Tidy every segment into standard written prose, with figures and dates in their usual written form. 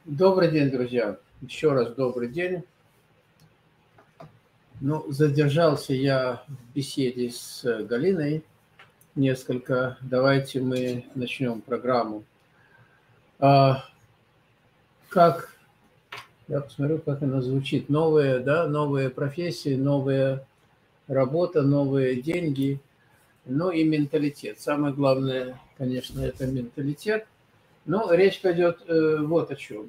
Добрый день, друзья. Еще раз добрый день. Ну, задержался я в беседе с Галиной несколько. Давайте мы начнем программу. Как, я посмотрю, как она звучит. Новые, да, новые профессии, новая работа, новые деньги, ну и менталитет. Самое главное, конечно, это менталитет. Но речь пойдет вот о чем.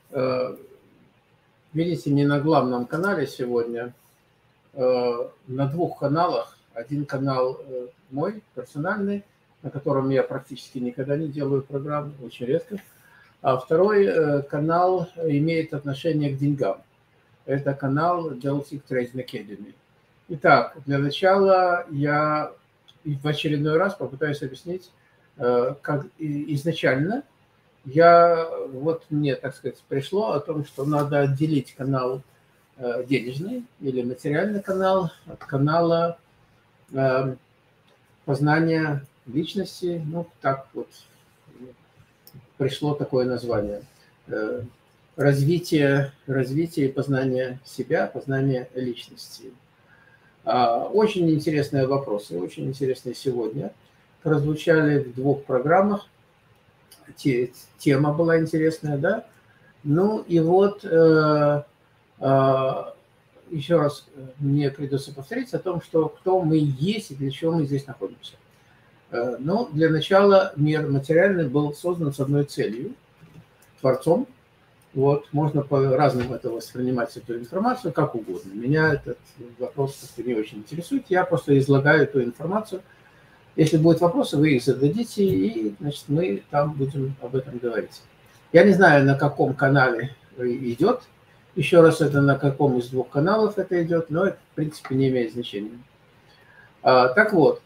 Видите, не на главном канале сегодня, на двух каналах. Один канал мой, персональный, на котором я практически никогда не делаю программы, очень редко. А второй канал имеет отношение к деньгам. Это канал Delphic Trading Academy. Итак, для начала я в очередной раз попытаюсь объяснить, как изначально мне, так сказать, пришло о том, что надо отделить канал денежный или материальный канал от канала познания личности. Ну, так вот пришло такое название. Развитие и познание себя, познание личности. Очень интересные вопросы, очень интересные сегодня. Прозвучали в двух программах. Тема была интересная, да? Ну и вот еще раз мне придется повторить о том, что кто мы есть и для чего мы здесь находимся. Но для начала мир материальный был создан с одной целью – Творцом. Вот, можно по-разному это воспринимать, эту информацию, как угодно. Меня этот вопрос не очень интересует, я просто излагаю эту информацию. Если будут вопросы, вы их зададите, и, значит, мы там будем об этом говорить. Я не знаю, на каком канале идет. Еще раз, это на каком из двух каналов это идет, но это, в принципе, не имеет значения. Так вот,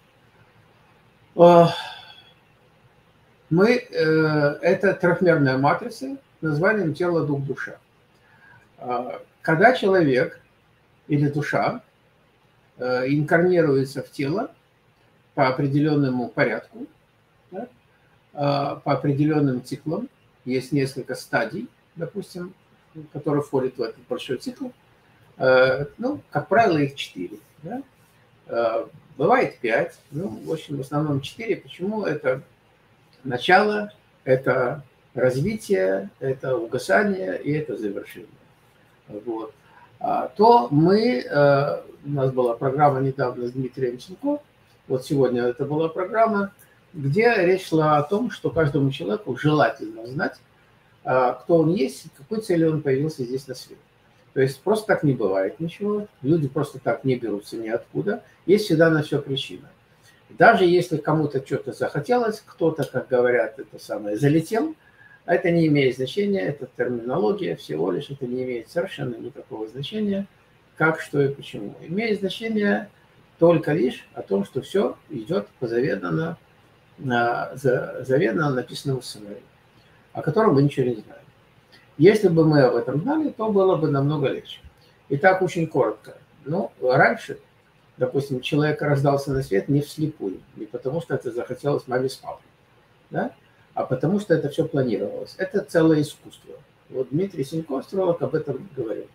это трехмерная матрица с названием тело, дух, душа. Когда человек или душа инкарнируется в тело по определенному порядку, да, по определенным циклам, есть несколько стадий, допустим, которые входят в этот большой цикл. Ну, как правило, их 4. Да? Бывает 5, ну, в общем, в основном 4. Почему? Это начало, это развитие, это угасание и это завершение. Вот. У нас была программа недавно с Дмитрием Сенко, вот сегодня это была программа, где речь шла о том, что каждому человеку желательно знать, кто он есть, какой целью он появился здесь на свете. То есть просто так не бывает ничего, люди просто так не берутся ниоткуда, есть всегда на все причина. Даже если кому-то что-то захотелось, кто-то, как говорят, залетел, это не имеет значения, это терминология всего лишь, это не имеет совершенно никакого значения, как, что и почему. Имеет значение только лишь о том, что все идет по заведомо написанному сценарию, о котором мы ничего не знаем. Если бы мы об этом знали, то было бы намного легче. Итак, очень коротко. Ну, раньше, допустим, человек рождался на свет не вслепую, не потому что это захотелось маме с папой, да? А потому что это все планировалось. Это целое искусство. Вот Дмитрий Сенко, астролог, об этом говорил.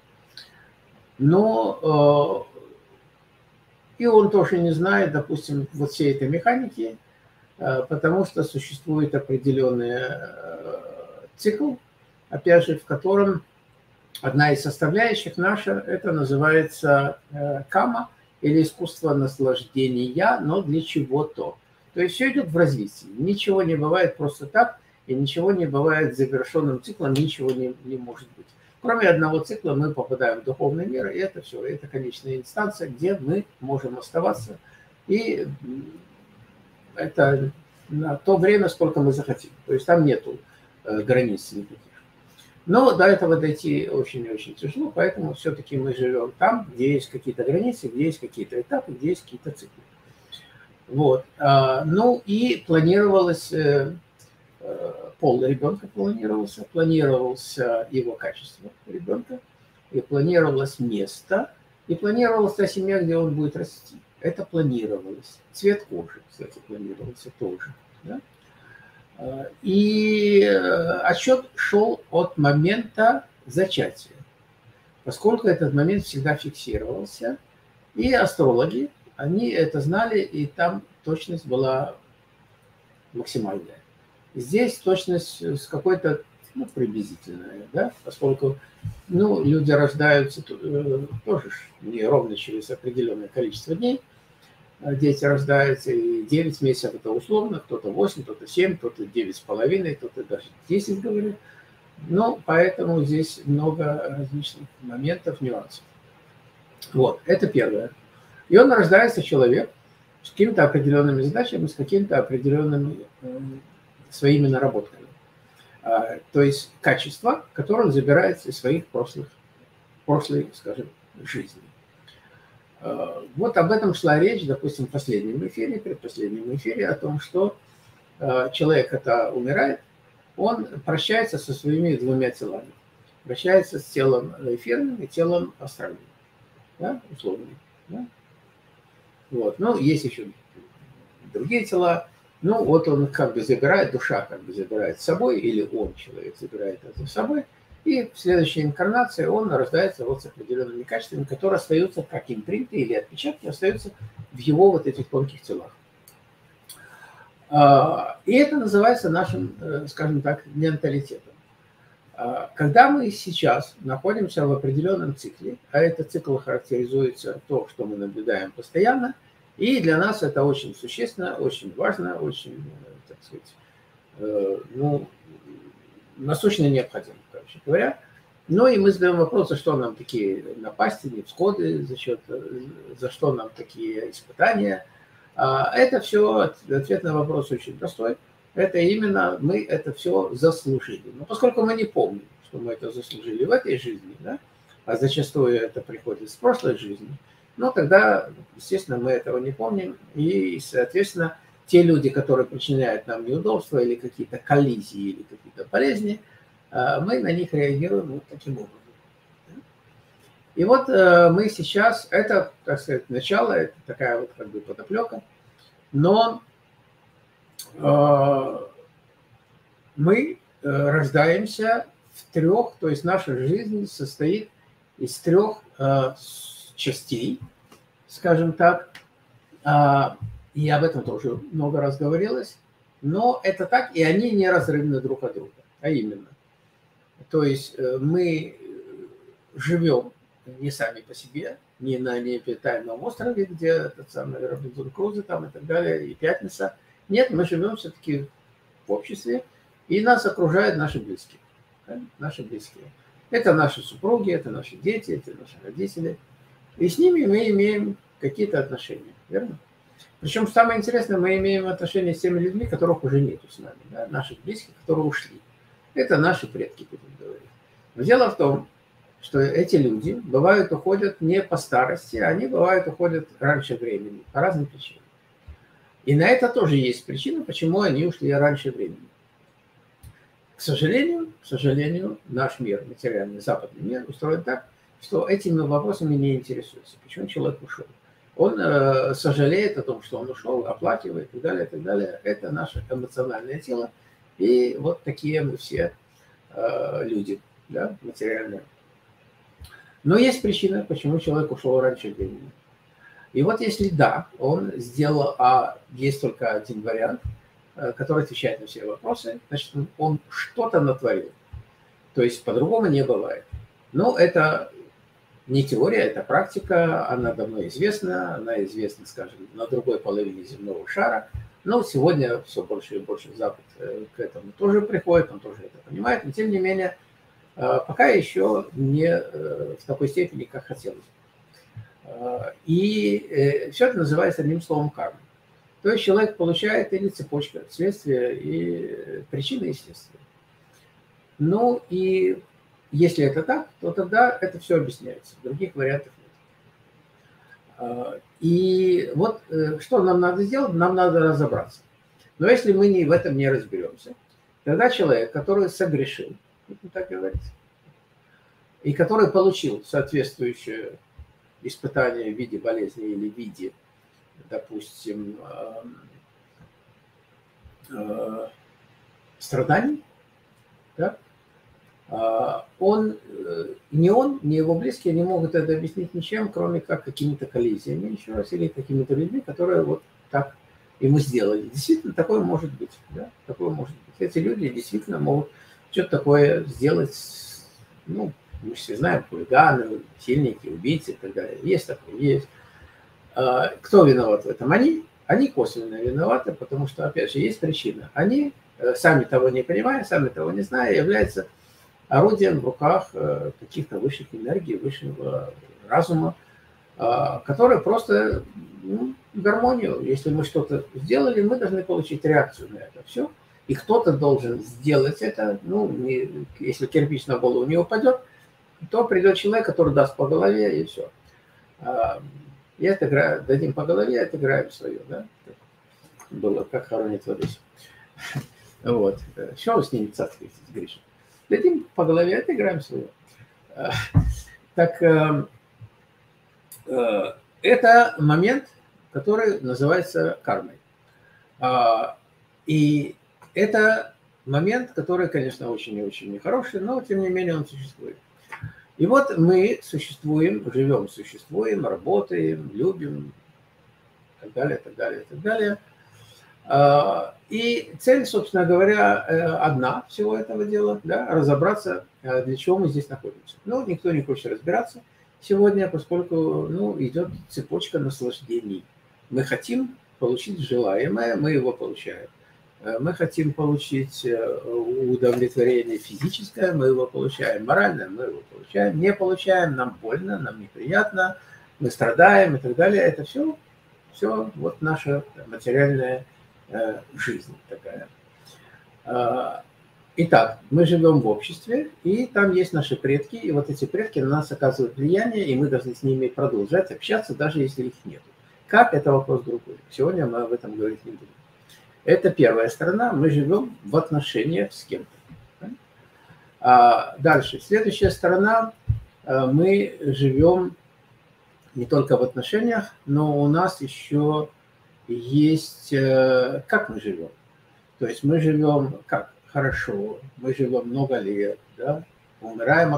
Но и он тоже не знает, допустим, вот всей этой механики, потому что существует определенный цикл, опять же, в котором одна из составляющих наша, это называется кама, или искусство наслаждения, но для чего-то. То есть все идет в развитии. Ничего не бывает просто так, и ничего не бывает завершенным циклом, ничего не может быть. Кроме одного цикла мы попадаем в духовный мир, и это все, это конечная инстанция, где мы можем оставаться. И это на то время, сколько мы захотим. То есть там нету границ никаких. Но до этого дойти очень-очень тяжело, поэтому все-таки мы живем там, где есть какие-то границы, где есть какие-то этапы, где есть какие-то циклы. Вот. Ну и планировалось, пол ребенка планировался его качество ребенка, и планировалось место, и планировалась та семья, где он будет расти. Это планировалось. Цвет кожи, кстати, планировался тоже. Да? И отсчет шел от момента зачатия, поскольку этот момент всегда фиксировался. И астрологи, они это знали, и там точность была максимальная. Здесь точность с какой-то, ну, приблизительная, да, поскольку, ну, люди рождаются тоже не ровно через определенное количество дней. Дети рождаются, и 9 месяцев это условно, кто-то 8, кто-то 7, кто-то 9,5, кто-то даже 10, говорит. Ну, поэтому здесь много различных моментов, нюансов. Вот, это первое. И он рождается человек с какими-то определенными задачами, с какими-то определенными своими наработками. То есть качества, которые он забирает из своих прошлой, скажем, жизни. Вот об этом шла речь, допустим, в последнем эфире, предпоследнем эфире, о том, что человек, когда умирает, он прощается со своими двумя телами. Прощается с телом эфирным и телом астральным, да, условным. Да? Вот. Ну, есть еще другие тела. Ну, вот он как бы забирает, душа как бы забирает с собой, или он, человек, забирает это с собой, и в следующей инкарнации он рождается вот с определенными качествами, которые остаются как импринты или отпечатки, остаются в его вот этих тонких телах. И это называется нашим, скажем так, менталитетом. Когда мы сейчас находимся в определенном цикле, а этот цикл характеризуется то, что мы наблюдаем постоянно, и для нас это очень существенно, очень важно, очень, так сказать, ну, насущно необходимо, короче говоря. Ну и мы задаем вопрос, за что нам такие напасти, невзгоды, за что нам такие испытания. Это все, ответ на вопрос очень простой. Это именно мы это все заслужили. Но поскольку мы не помним, что мы это заслужили в этой жизни, да, а зачастую это приходит с прошлой жизни, но тогда, естественно, мы этого не помним. И, соответственно, те люди, которые причиняют нам неудобства или какие-то коллизии, или какие-то болезни, мы на них реагируем вот таким образом. И вот мы сейчас, это, так сказать, начало, это такая вот как бы подоплека, но мы рождаемся в трех, то есть наша жизнь состоит из трех частей, скажем так, и об этом тоже много раз говорилось, но это так, и они неразрывны друг от друга, а именно, то есть мы живем не сами по себе, не на необитаемом острове, где этот самый Робинзон Крузо там и так далее, и Пятница. Нет, мы живем все-таки в обществе, и нас окружают наши близкие. Да? Наши близкие. Это наши супруги, это наши дети, это наши родители. И с ними мы имеем какие-то отношения, верно? Причем самое интересное, мы имеем отношения с теми людьми, которых уже нету с нами, да? Наших близких, которые ушли. Это наши предки, будем говорить. Но дело в том, что эти люди бывают уходят не по старости, они бывают уходят раньше времени, по разным причинам. И на это тоже есть причина, почему они ушли раньше времени. К сожалению, наш мир, материальный западный мир, устроен так, что этими вопросами не интересуется. Почему человек ушел? Он сожалеет о том, что он ушел, оплакивает и так далее, и так далее. Это наше эмоциональное тело. И вот такие мы все люди, да, материальные. Но есть причина, почему человек ушел раньше времени. И вот если да, он сделал, а есть только один вариант, который отвечает на все вопросы, значит, он что-то натворил. То есть по-другому не бывает. Но это не теория, это практика, она давно известна, она известна, скажем, на другой половине земного шара. Но сегодня все больше и больше Запад к этому тоже приходит, он тоже это понимает, но тем не менее, пока еще не в такой степени, как хотелось бы. И все это называется одним словом карма. То есть человек получает или цепочка следствия и причины и следствия. Ну и если это так, то тогда это все объясняется. Других вариантов нет. И вот что нам надо сделать? Нам надо разобраться. Но если мы в этом не разберемся, тогда человек, который согрешил, так говорится, и который получил соответствующее испытание в виде болезни или в виде, допустим, страданий, да, ни его близкие не могут это объяснить ничем, кроме как какими-то коллизиями, еще раз, или какими-то людьми, которые вот так ему сделали. Действительно, такое может быть. Да? Такое может быть. Эти люди действительно могут что-то такое сделать. Ну, мы все знаем, хулиганы, насильники, убийцы и так далее. Есть такое, есть. Кто виноват в этом? Они косвенно виноваты, потому что, опять же, есть причина. Они, сами того не понимая, сами того не зная, являются орудием в руках каких-то высших энергий, высшего разума, которые просто гармонию. Если мы что-то сделали, мы должны получить реакцию на это все. И кто-то должен сделать это. Ну, если кирпич на голову не упадет, то придет человек, который даст по голове, и все. И это дадим по голове, отыграем свое. Да? Было, как хоронит в Одессе. Вот. Что вы с ними цацкаетесь, Гриша? Дадим по голове, отыграем свое. Так, это момент, который называется кармой. И это момент, который, конечно, очень и очень нехороший, но, тем не менее, он существует. И вот мы существуем, живем, существуем, работаем, любим, и так далее, так далее, так далее. И цель, собственно говоря, одна всего этого дела, да, разобраться, для чего мы здесь находимся. Ну, никто не хочет разбираться сегодня, поскольку идет цепочка наслаждений. Мы хотим получить желаемое, мы его получаем. Мы хотим получить удовлетворение физическое, мы его получаем. Моральное, мы его получаем. Не получаем, нам больно, нам неприятно, мы страдаем и так далее. Это все вот наша материальная жизнь такая. Итак, мы живем в обществе, и там есть наши предки, и вот эти предки на нас оказывают влияние, и мы должны с ними продолжать общаться, даже если их нет. Как? Это вопрос другой. Сегодня мы об этом говорить не будем. Это первая сторона. Мы живем в отношениях с кем-то. Дальше. Следующая сторона. Мы живем не только в отношениях, но у нас еще есть... Как мы живем? То есть мы живем как? Хорошо. Мы живем много лет. Да? Умираем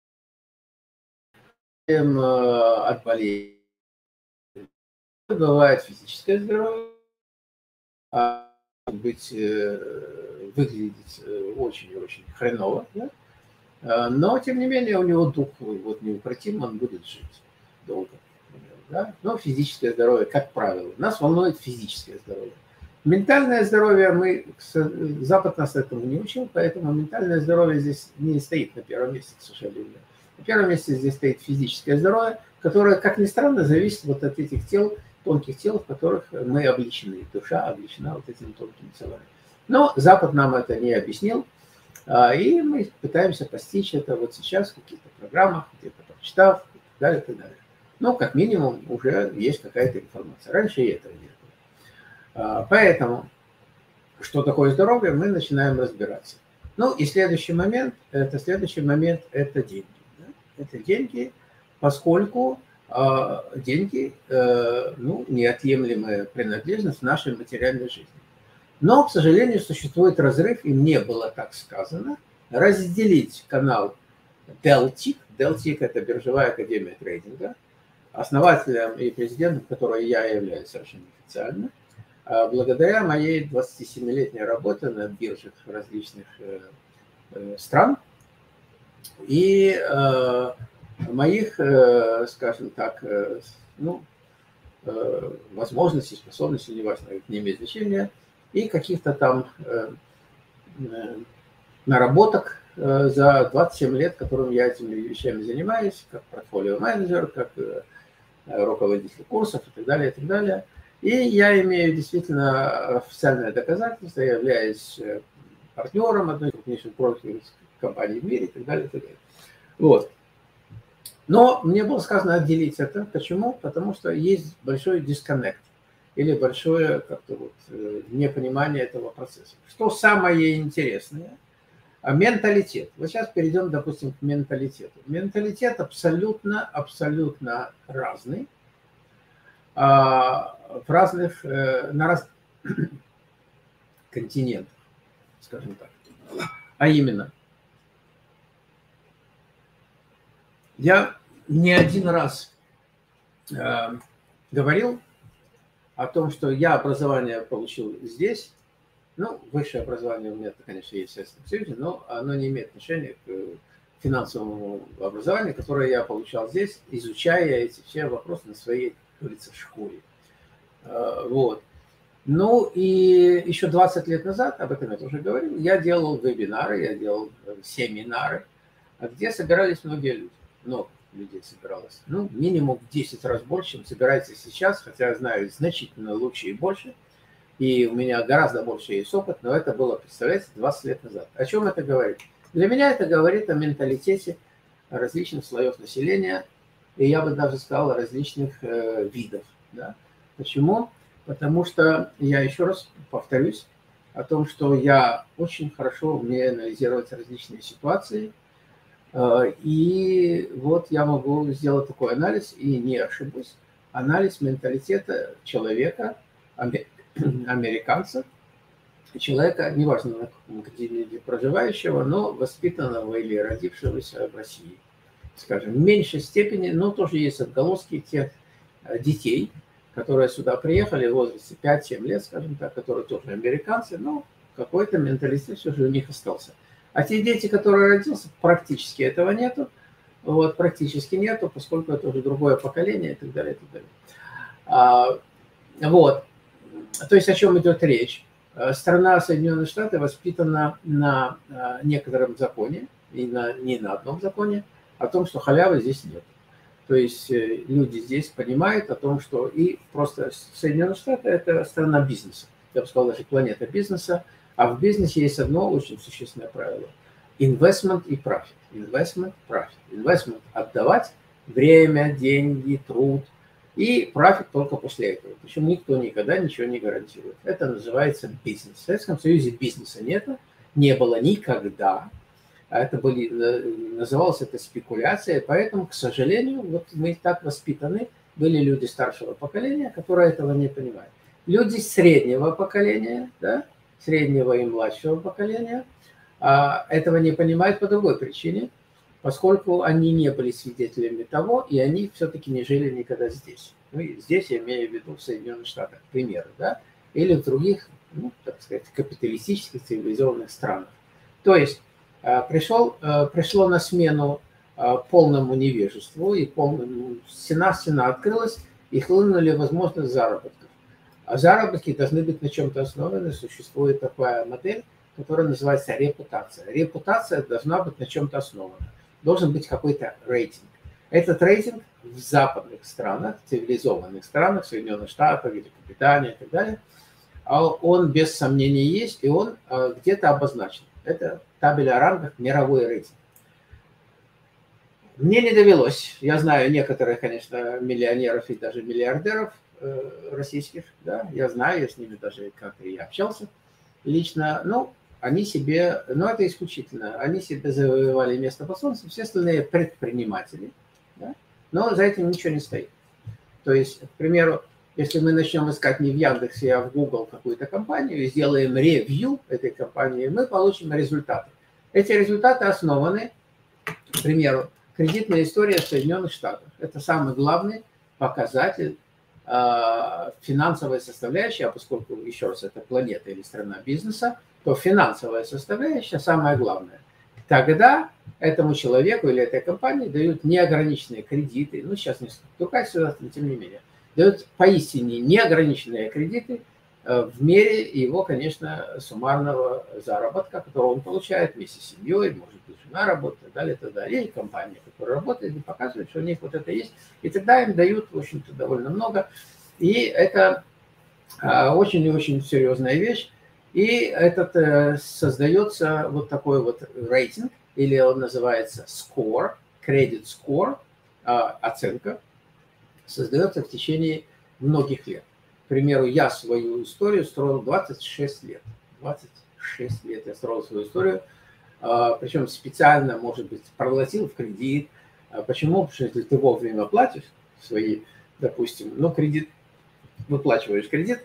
от болезней. Бывает физическое здоровье. Быть, выглядеть очень-очень хреново, да? Но, тем не менее, у него дух вот неукротим, он будет жить долго. Да? Но физическое здоровье, как правило, нас волнует физическое здоровье. Ментальное здоровье, Запад нас этому не учил, поэтому ментальное здоровье здесь не стоит на первом месте, к сожалению. На первом месте здесь стоит физическое здоровье, которое, как ни странно, зависит вот от этих тел, тонких тел, в которых мы обличены. Душа обличена вот этими тонкими телами. Но Запад нам это не объяснил, и мы пытаемся постичь это вот сейчас в каких-то программах, где-то прочитав, и так далее, и так далее. Но, как минимум, уже есть какая-то информация. Раньше и этого не было. Поэтому, что такое здоровье, мы начинаем разбираться. Ну, и следующий момент – это деньги. Да? Это деньги, поскольку деньги неотъемлемая принадлежность нашей материальной жизни. Но, к сожалению, существует разрыв, и мне было так сказано, разделить канал Deltic. Deltic – это биржевая академия трейдинга, основателем и президентом которой я являюсь совершенно официально, благодаря моей 27-летней работе на биржах различных стран и моих, скажем так, возможностей, способностей, неважно, это не имеет значения, и каких-то там наработок за 27 лет, которым я этими вещами занимаюсь, как портфолио-менеджер, как руководитель курсов и так далее, и так далее. И я имею действительно официальное доказательство, я являюсь партнером одной из крупнейших брокерских компаний в мире и так далее, и так далее. Вот. Но мне было сказано отделить это. Почему? Потому что есть большой дисконнект или большое как-то вот непонимание этого процесса. Что самое интересное? Менталитет. Вот сейчас перейдем, допустим, к менталитету. Менталитет абсолютно разный на разных континентах. скажем так. А именно, я не один раз говорил о том, что я образование получил здесь. Ну, высшее образование у меня, конечно, есть в Советском Союзе, но оно не имеет отношения к финансовому образованию, которое я получал здесь, изучая эти все вопросы на своей, как говорится, школе. Вот. Ну, и еще 20 лет назад, об этом я тоже говорил, я делал вебинары, я делал семинары, где собирались многие люди. Много людей собиралось. Ну, минимум в 10 раз больше, чем собирается сейчас, хотя я знаю значительно лучше и больше. И у меня гораздо больше есть опыт, но это было, представляете, 20 лет назад. О чем это говорит? Для меня это говорит о менталитете различных слоев населения, и я бы даже сказал, различных видов. Да? Почему? Потому что, я еще раз повторюсь, о том, что я очень хорошо умею анализировать различные ситуации, и вот я могу сделать такой анализ, и не ошибусь, анализ менталитета человека, американца, человека, неважно на каком континенте проживающего, но воспитанного или родившегося в России. Скажем, в меньшей степени, но тоже есть отголоски тех детей, которые сюда приехали в возрасте 5-7 лет, скажем так, которые тоже американцы, но какой-то менталитет все же у них остался. А те дети, которые родился, практически этого нету, вот, практически нету, поскольку это уже другое поколение и так далее, и так далее. Вот. То есть о чем идет речь? Страна Соединенные Штаты воспитана на некотором законе, и не на одном законе, о том, что халявы здесь нет. То есть люди здесь понимают о том, что и просто Соединенные Штаты – это страна бизнеса. Я бы сказал, даже планета бизнеса. А в бизнесе есть одно очень существенное правило – investment и profit. Investment, profit. Investment – отдавать время, деньги, труд. И профит только после этого. Причем никто никогда ничего не гарантирует. Это называется бизнес. В Советском Союзе бизнеса нет, не было никогда. Это называлось это спекуляция. Поэтому, к сожалению, вот мы так воспитаны. Были люди старшего поколения, которые этого не понимают. Люди среднего поколения, да, среднего и младшего поколения, этого не понимают по другой причине. Поскольку они не были свидетелями того, и они все-таки не жили никогда здесь. Ну, и здесь я имею в виду в Соединенных Штатах, к примеру, да, или в других, ну, так сказать, капиталистических цивилизованных странах. То есть пришло на смену полному невежеству, и стена открылась, и хлынули возможность заработков. А заработки должны быть на чем-то основаны. Существует такая модель, которая называется репутация. Репутация должна быть на чем-то основана. Должен быть какой-то рейтинг. Этот рейтинг в западных странах, цивилизованных странах, Соединенных Штатах, Великобритании и так далее, он без сомнения есть, и он где-то обозначен. Это табель о рангах, мировой рейтинг. Мне не довелось. Я знаю некоторых, конечно, миллионеров и даже миллиардеров российских. Да, я знаю, я с ними даже как-то и общался лично. Ну, они себе, но это исключительно, они себе завоевали место под солнцем, все остальные предприниматели, да? Но за этим ничего не стоит. То есть, к примеру, если мы начнем искать не в Яндексе, а в Google какую-то компанию и сделаем ревью этой компании, мы получим результаты. Эти результаты основаны, к примеру, кредитная история в Соединенных Штатах. Это самый главный показатель финансовой составляющей, а поскольку, еще раз, это планета или страна бизнеса, то финансовая составляющая самое главное. Тогда этому человеку или этой компании дают неограниченные кредиты, ну сейчас несколько другая ситуация, но тем не менее, дают поистине неограниченные кредиты в мере его, конечно, суммарного заработка, который он получает вместе с семьей, может быть, жена работает, и так далее, и так далее. И компания, которая работает, и показывает, что у них вот это есть. И тогда им дают, в общем-то, довольно много. И это очень и очень серьезная вещь. И этот создается вот такой вот рейтинг, или он называется score, credit score, оценка, создается в течение многих лет. К примеру, я свою историю строил 26 лет. 26 лет я строил свою историю, причем специально, может быть, проглотил в кредит. Почему? Потому что если ты вовремя платишь свои, допустим, ну, кредит, выплачиваешь кредит,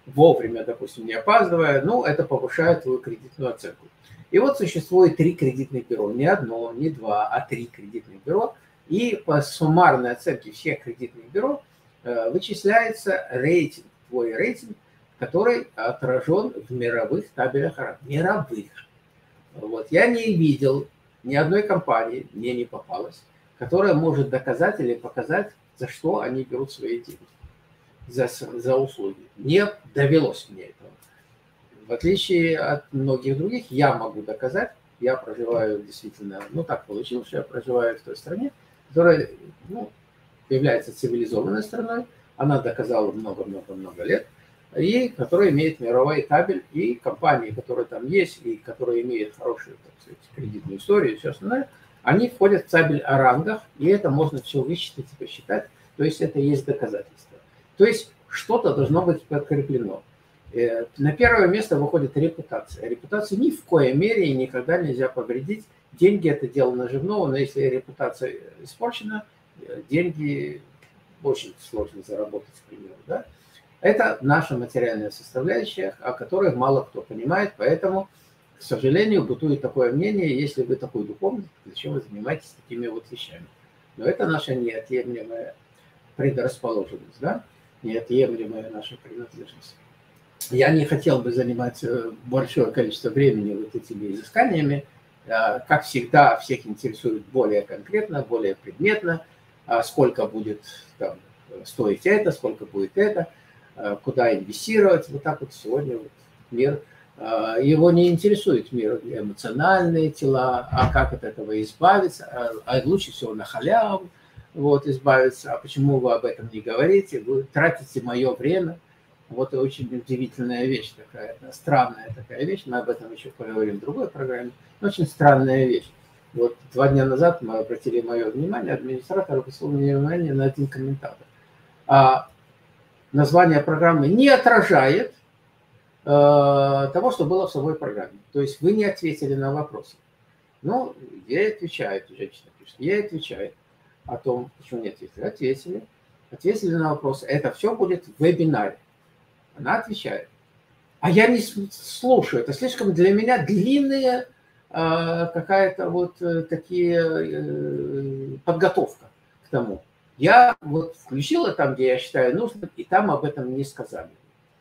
вовремя, допустим, не опаздывая, ну, это повышает твою кредитную оценку. И вот существует 3 кредитных бюро, не одно, не два, а 3 кредитных бюро, и по суммарной оценке всех кредитных бюро вычисляется рейтинг, твой рейтинг, который отражен в мировых табелях РАН. Мировых. Вот. Я не видел ни одной компании, мне не попалось, которая может доказать или показать, за что они берут свои деньги, за услуги. Не довелось мне этого. В отличие от многих других, я могу доказать, я проживаю действительно, ну так получилось, что я проживаю в той стране, которая, ну, является цивилизованной страной, она доказала много-много-много лет, и которая имеет мировой табель, и компании, которые там есть, и которые имеют хорошую, так сказать, кредитную историю и все остальное, они входят в табель о рангах, и это можно все высчитать и посчитать, то есть это есть доказательство. То есть что-то должно быть подкреплено. На первое место выходит репутация. Репутацию ни в коей мере и никогда нельзя повредить. Деньги – это дело наживного, но если репутация испорчена, деньги очень сложно заработать, к примеру. Да? Это наша материальная составляющая, о которой мало кто понимает, поэтому, к сожалению, бытует такое мнение, если вы такой духовный, зачем вы занимаетесь такими вот вещами. Но это наша неотъемлемая предрасположенность, да? Неотъемлемая наша принадлежность. Я не хотел бы занимать большое количество времени вот этими изысканиями. Как всегда, всех интересует более конкретно, более предметно, сколько будет там стоить это, сколько будет это, куда инвестировать. Вот так вот сегодня вот мир, его не интересует мир эмоциональные тела, а как от этого избавиться, а лучше всего на халяву вот, избавиться. А почему вы об этом не говорите? Вы тратите мое время. Вот очень удивительная вещь такая, странная такая вещь, мы об этом еще поговорим в другой программе, очень странная вещь. Вот 2 дня назад мы обратили мое внимание, администратор обратил мне внимание на один комментатор. Название программы не отражает того, что было в самой программе. То есть вы не ответили на вопросы. Ну, ей отвечает, женщина пишет, ей отвечает о том, почему не ответили. Ответили на вопросы. Это все будет в вебинаре. Она отвечает. А я не слушаю. Это слишком для меня длинная какая-то вот такие подготовка к тому. Я вот включила там, где я считаю нужным, и там об этом не сказали.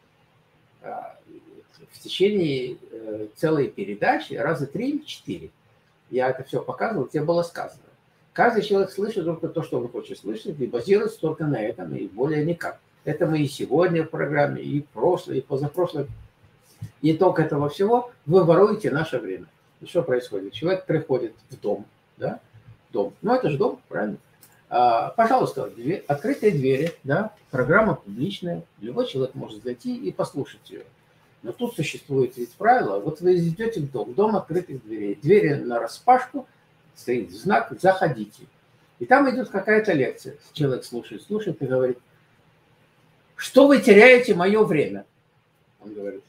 В течение целой передачи, раза 3 или 4, я это все показывал, где было сказано. Каждый человек слышит только то, что он хочет слышать, и базируется только на этом, и более никак. Это мы и сегодня в программе, и в прошлой, и позапрошлой. Итог этого всего – вы воруете наше время. И что происходит? Человек приходит в дом, да? Дом. Ну, это же дом, правильно? Пожалуйста, открытые двери, да? Программа публичная. Любой человек может зайти и послушать ее. Но тут существует ведь правило. Вот вы идете в дом открытых дверей. Двери нараспашку, стоит знак «Заходите». И там идет какая-то лекция. Человек слушает и говорит: что вы теряете мое время? Он говорит.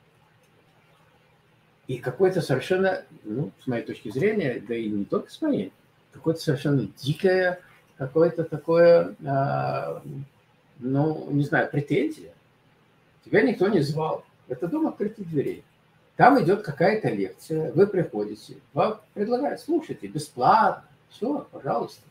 И какое-то совершенно, ну, с моей точки зрения, да и не только с моей, какое-то совершенно дикое, какое-то такое, ну, не знаю, претензия. Тебя никто не звал. Это дом открытых дверей. Там идет какая-то лекция, вы приходите, вам предлагают, слушайте, бесплатно, все, пожалуйста.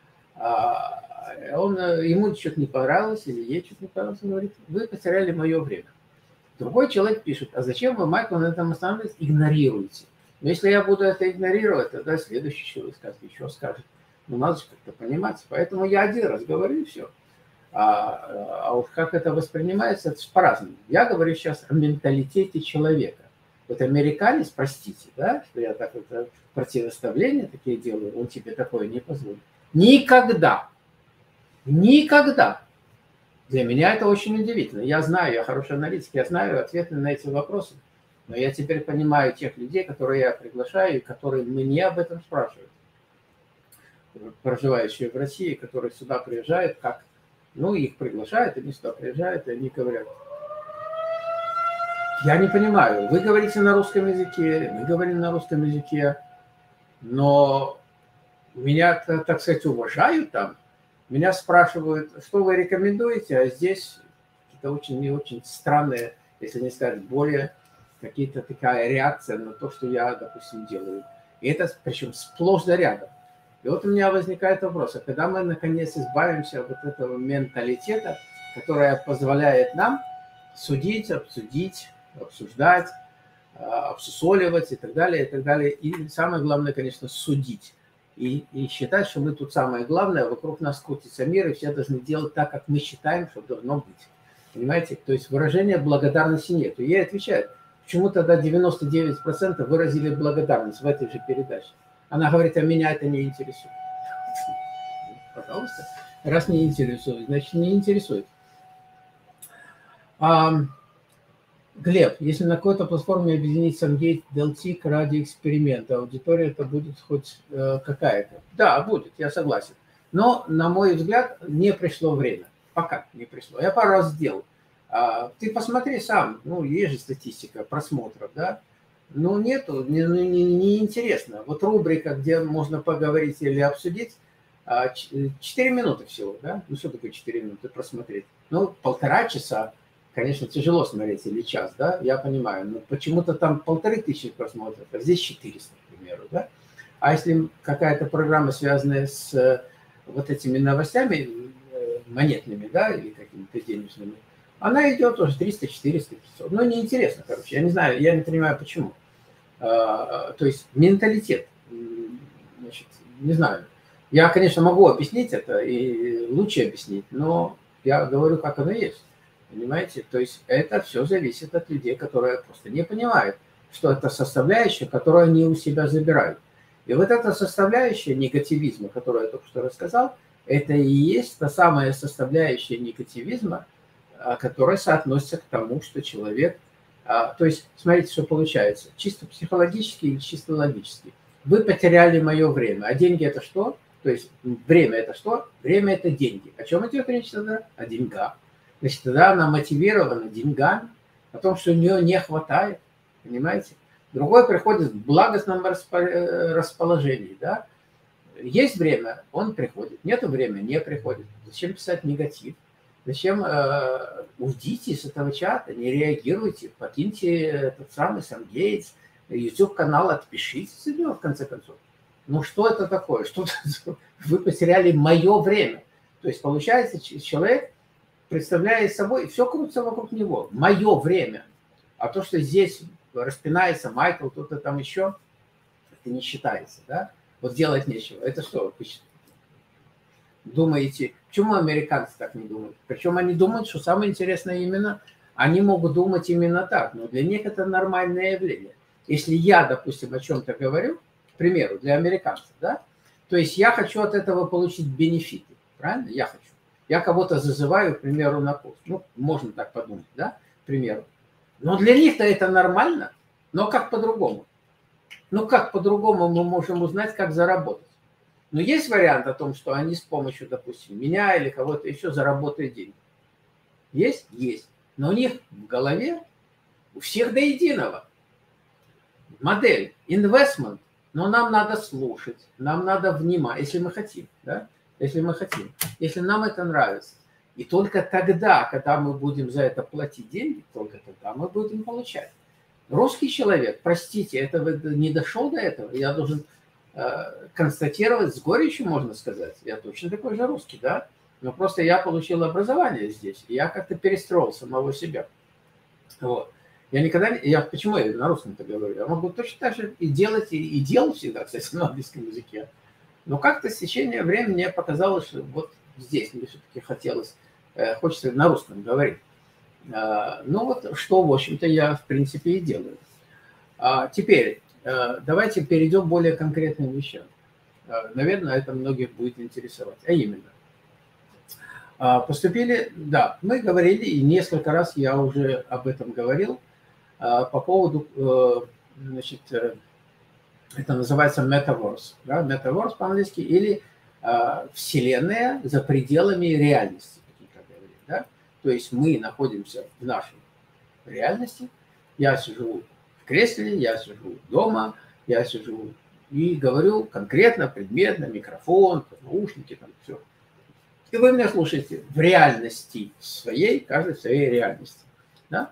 Ему что-то не понравилось, или ей что-то не понравилось, он говорит: вы потеряли мое время. Другой человек пишет: а зачем вы, Майкл, на этом останавливаетесь, игнорируете? Но если я буду это игнорировать, тогда следующий человек скажет, еще скажет. Ну, надо же как-то понимать. Поэтому я один раз говорю, и все. А уж как это воспринимается, это по-разному. Я говорю сейчас о менталитете человека. Вот американец, простите, да, что я так вот противоставления такие делаю, он тебе такое не позволит. Никогда. Никогда. Для меня это очень удивительно. Я знаю, я хороший аналитик, я знаю ответы на эти вопросы. Но я теперь понимаю тех людей, которые я приглашаю, и которые мне об этом спрашивают. Проживающие в России, которые сюда приезжают, как, ну, их приглашают, они сюда приезжают, и они говорят: я не понимаю, вы говорите на русском языке, мы говорим на русском языке, но меня, так сказать, уважают там. Меня спрашивают, что вы рекомендуете, а здесь какие-то очень странные если не сказать более, какие-то такая реакция на то, что я, допустим, делаю. И это причем сплошь да рядом. И вот у меня возникает вопрос, а когда мы наконец избавимся от вот этого менталитета, который позволяет нам судить, обсудить, обсуждать, обсусоливать и так далее, и так далее. И самое главное, конечно, судить. И считать, что мы тут самое главное, вокруг нас крутится мир, и все должны делать так, как мы считаем, что должно быть. Понимаете? То есть выражения благодарности нет. И ей отвечают, почему тогда 99% выразили благодарность в этой же передаче. Она говорит, а меня это не интересует. Пожалуйста. Раз не интересует, значит не интересует. Глеб, если на какой-то платформе объединить Сангейт, Делтик ради эксперимента, аудитория это будет хоть какая-то? Да, будет, я согласен. Но, на мой взгляд, не пришло время. Пока не пришло. Я пару раз сделал. Ты посмотри сам, ну, есть же статистика просмотров, да? Ну, нету, не интересно. Вот рубрика, где можно поговорить или обсудить, 4 минуты всего, да? Ну, что такое 4 минуты просмотреть? Ну, 1,5 часа. Конечно, тяжело смотреть, или час, да, я понимаю, но почему-то там 1500 просмотров, а здесь 400, к примеру, да. А если какая-то программа, связанная с вот этими новостями монетными, да, или какими-то денежными, она идет уже 300, 400, 500. Ну, неинтересно, короче, я не знаю, я не понимаю, почему. То есть менталитет, значит, не знаю. Я, конечно, могу объяснить это и лучше объяснить, но я говорю, как оно есть. Понимаете? То есть это все зависит от людей, которые просто не понимают, что это составляющая, которую они у себя забирают. И вот эта составляющая негативизма, которую я только что рассказал, это и есть та самая составляющая негативизма, которая соотносится к тому, что человек... То есть, смотрите, что получается. Чисто психологически или чисто логически. Вы потеряли мое время. А деньги это что? То есть время это что? Время это деньги. О чем идет речь тогда? О деньгах. Значит, тогда она мотивирована деньгами, о том, что у нее не хватает, понимаете? Другой приходит в благостном расположении, да? Есть время, он приходит, нету времени, не приходит. Зачем писать негатив? Зачем уйдите с этого чата, не реагируйте, покиньте этот самый Сангейтс, YouTube-канал, отпишитесь от него, в конце концов. Ну, что это такое? Что вы потеряли мое время. То есть, получается, человек представляет собой, все крутится вокруг него. Мое время. А то, что здесь распинается Майкл, кто-то там еще, это не считается, да? Вот делать нечего. Это что, вы думаете, почему американцы так не думают? Причем они думают, что самое интересное именно, они могут думать именно так, но для них это нормальное явление. Если я, допустим, о чем-то говорю, к примеру, для американцев, да, то есть я хочу от этого получить бенефиты, правильно? Я хочу. Я кого-то зазываю, к примеру, на курс. Ну, можно так подумать, да, к примеру. Но для них-то это нормально. Но как по-другому? Ну, как по-другому мы можем узнать, как заработать? Но есть вариант о том, что они с помощью, допустим, меня или кого-то еще заработают деньги. Есть? Есть. Но у них в голове, у всех до единого, модель, инвестмент. Но нам надо слушать, нам надо внимать, если мы хотим, да? Если мы хотим, если нам это нравится. И только тогда, когда мы будем за это платить деньги, только тогда мы будем получать. Русский человек, простите, это не дошел до этого, я должен констатировать с горечью, можно сказать. Я точно такой же русский, да? Но просто я получил образование здесь, и я как-то перестроил самого себя. Вот. Я никогда не... почему я на русском-то говорю? Я могу точно так же и делать, и делал всегда, кстати, на английском языке. Но как-то с течением времени мне показалось, что вот здесь мне все-таки хотелось, хочется на русском говорить. Ну вот, что, в общем-то, я, в принципе, и делаю. Теперь, давайте перейдем к более конкретным вещам. Наверное, это многих будет интересовать. А именно, поступили, да, мы говорили, и несколько раз я уже об этом говорил, по поводу, значит, это называется Metaverse, да, Metaverse по-английски, или вселенная за пределами реальности, как говорили, да? То есть мы находимся в нашей реальности, я сижу в кресле, я сижу дома, я сижу и говорю конкретно, предметно, микрофон, наушники, там все. И вы меня слушаете в реальности своей, каждый в своей реальности, да?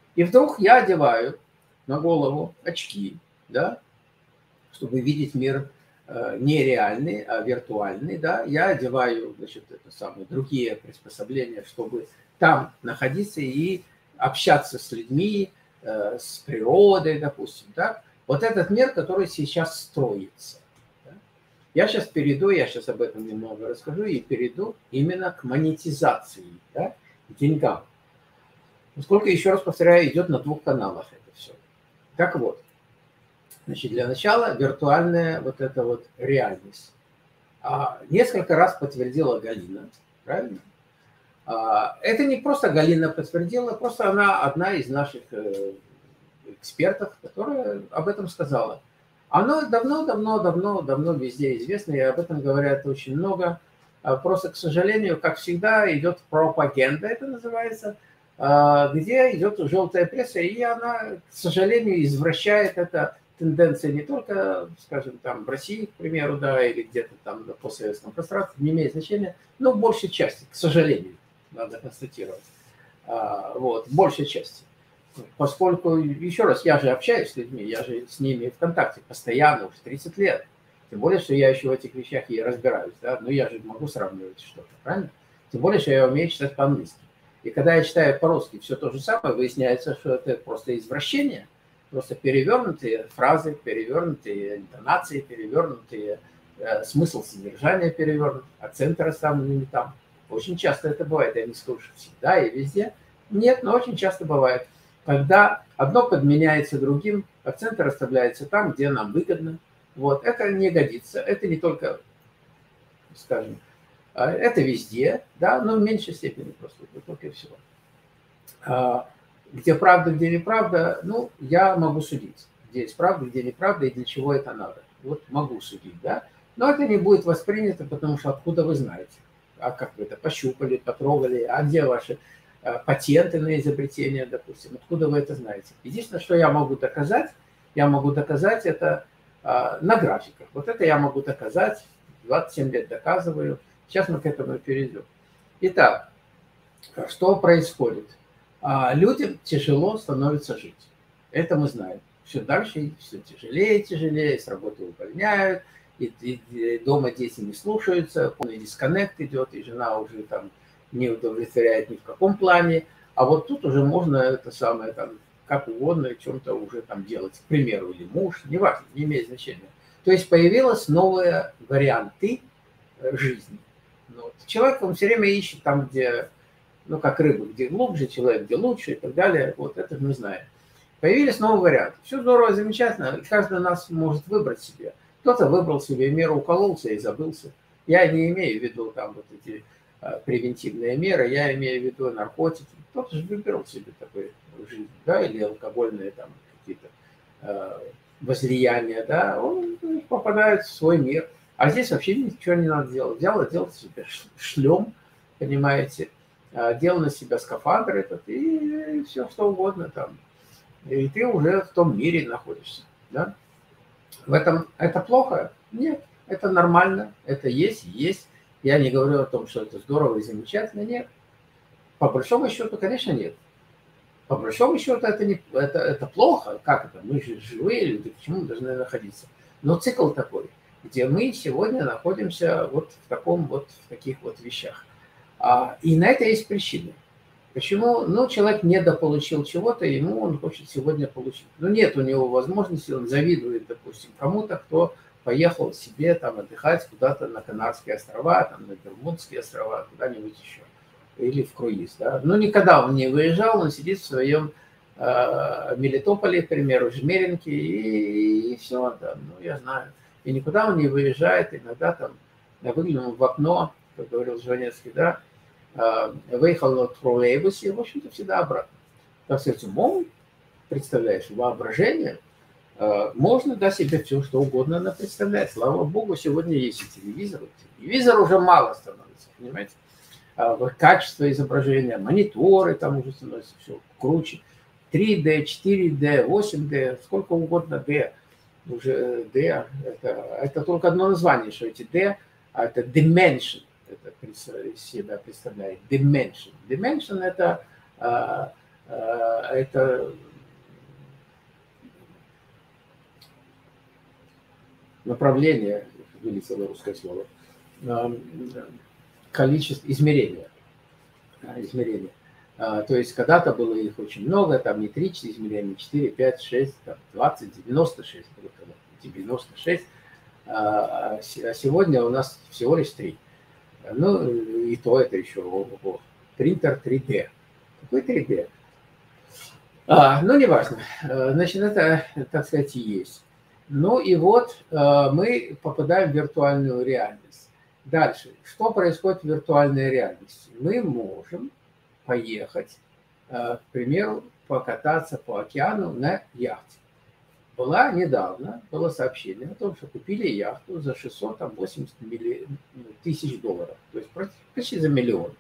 И вдруг я одеваю на голову очки, да, чтобы видеть мир не реальный, а виртуальный, да. Я одеваю, значит, это самое, другие приспособления, чтобы там находиться и общаться с людьми, с природой, допустим, да. Вот этот мир, который сейчас строится. Да? Я сейчас об этом немного расскажу и перейду именно к монетизации, да, к деньгам. Поскольку, еще раз повторяю, идет на 2 каналах это все. Так вот, значит, для начала виртуальная вот эта вот реальность. Несколько раз подтвердила Галина, правильно? Это не просто Галина подтвердила, просто она одна из наших экспертов, которая об этом сказала. Оно давно везде известно, и об этом говорят очень много. Просто, к сожалению, как всегда, идет пропаганда, это называется, где идет желтая пресса, и она, к сожалению, извращает это тенденции не только, скажем, там в России, к примеру, да, или где-то там на постсоветском пространстве, не имеет значения, но в большей части, к сожалению, надо констатировать. Вот, в большей части. Поскольку, еще раз, я же общаюсь с людьми, я же с ними в контакте постоянно, уже 30 лет. Тем более, что я еще в этих вещах и разбираюсь, да, но я же могу сравнивать что-то, правильно? Тем более, что я умею читать по-английски. И когда я читаю по-русски все то же самое, выясняется, что это просто извращение, просто перевернутые фразы, перевернутые интонации, перевернутые смысл содержания перевернут, акценты расставлены не там. Очень часто это бывает, я не скажу, что всегда и везде. Нет, но очень часто бывает, когда одно подменяется другим, акценты расставляются там, где нам выгодно. Вот, это не годится, это не только, скажем, это везде, да, но в меньшей степени просто, только всего. Где правда, где неправда, ну, я могу судить. Где есть правда, где неправда и для чего это надо. Вот могу судить, да. Но это не будет воспринято, потому что откуда вы знаете? А как вы это пощупали, потрогали? А где ваши патенты на изобретение, допустим? Откуда вы это знаете? Единственное, что я могу доказать это на графиках. Вот это я могу доказать, 27 лет доказываю. Сейчас мы к этому перейдем. Итак, что происходит? Людям тяжело становится жить. Это мы знаем. Все дальше, все тяжелее и тяжелее, с работы увольняют, и дома дети не слушаются, полный дисконнект идет, и жена уже там не удовлетворяет ни в каком плане. А вот тут уже можно это самое там как угодно, чем-то уже там делать, к примеру, или муж, неважно, не имеет значения. То есть появились новые варианты жизни. Вот. Человек, он все время ищет там, где, ну, как рыба, где глубже, человек, где лучше и так далее. Вот это мы знаем. Появились новые варианты. Все здорово, замечательно. Каждый из нас может выбрать себе. Кто-то выбрал себе меру, укололся и забылся. Я не имею в виду там вот эти превентивные меры, я имею в виду наркотики. Кто-то же выбирал себе такую жизнь, да, или алкогольные там какие-то возлияния, да, он попадает в свой мир. А здесь вообще ничего не надо делать. Делать себе шлем, понимаете, делал на себя скафандр этот и все что угодно там. И ты уже в том мире находишься, да. В этом это плохо? Нет, это нормально, это есть. Я не говорю о том, что это здорово и замечательно, нет. По большому счету, конечно, нет. По большому счету, это плохо. Как это? Мы же живые люди, почему мы должны находиться? Но цикл такой, где мы сегодня находимся вот в таких вот вещах. И на это есть причины. Почему? Ну, человек недополучил чего-то, он хочет сегодня получить. Но нет у него возможности, он завидует, допустим, кому-то, кто поехал себе там отдыхать куда-то на Канарские острова, там, на Бермудские острова, куда-нибудь еще. Или в круиз, да. Но никогда он не выезжал, он сидит в своем Мелитополе, к примеру, Жмеринке, и все, да, ну, я знаю. И никуда он не выезжает, иногда там выглянул в окно, как говорил Жванецкий, да, выехал на троллейбусе, и, в общем-то, всегда обратно. Так сказать, умом, представляешь, воображение, можно, да, себе все, что угодно представлять. Слава богу, сегодня есть и телевизор. Телевизор уже мало становится, понимаете? Качество изображения, мониторы там уже становятся все круче. 3D, 4D, 8D, сколько угодно D. Уже D, это только одно название, что эти D, это dimension. Это из себя представляет dimension. Dimension – это это направление, вылетело русское слово, количество, измерения. То есть когда-то было их очень много, там не 3 измерения, 4, 5, 6, там 20, 96, 96. А сегодня у нас всего лишь 3. Ну, и то это еще принтер 3D. Какой 3D? Ну, неважно. Значит, это, так сказать, и есть. Ну и вот мы попадаем в виртуальную реальность. Дальше. Что происходит в виртуальной реальности? Мы можем поехать, к примеру, покататься по океану на яхте. Было сообщение о том, что купили яхту за 680 тысяч долларов. То есть почти за миллион.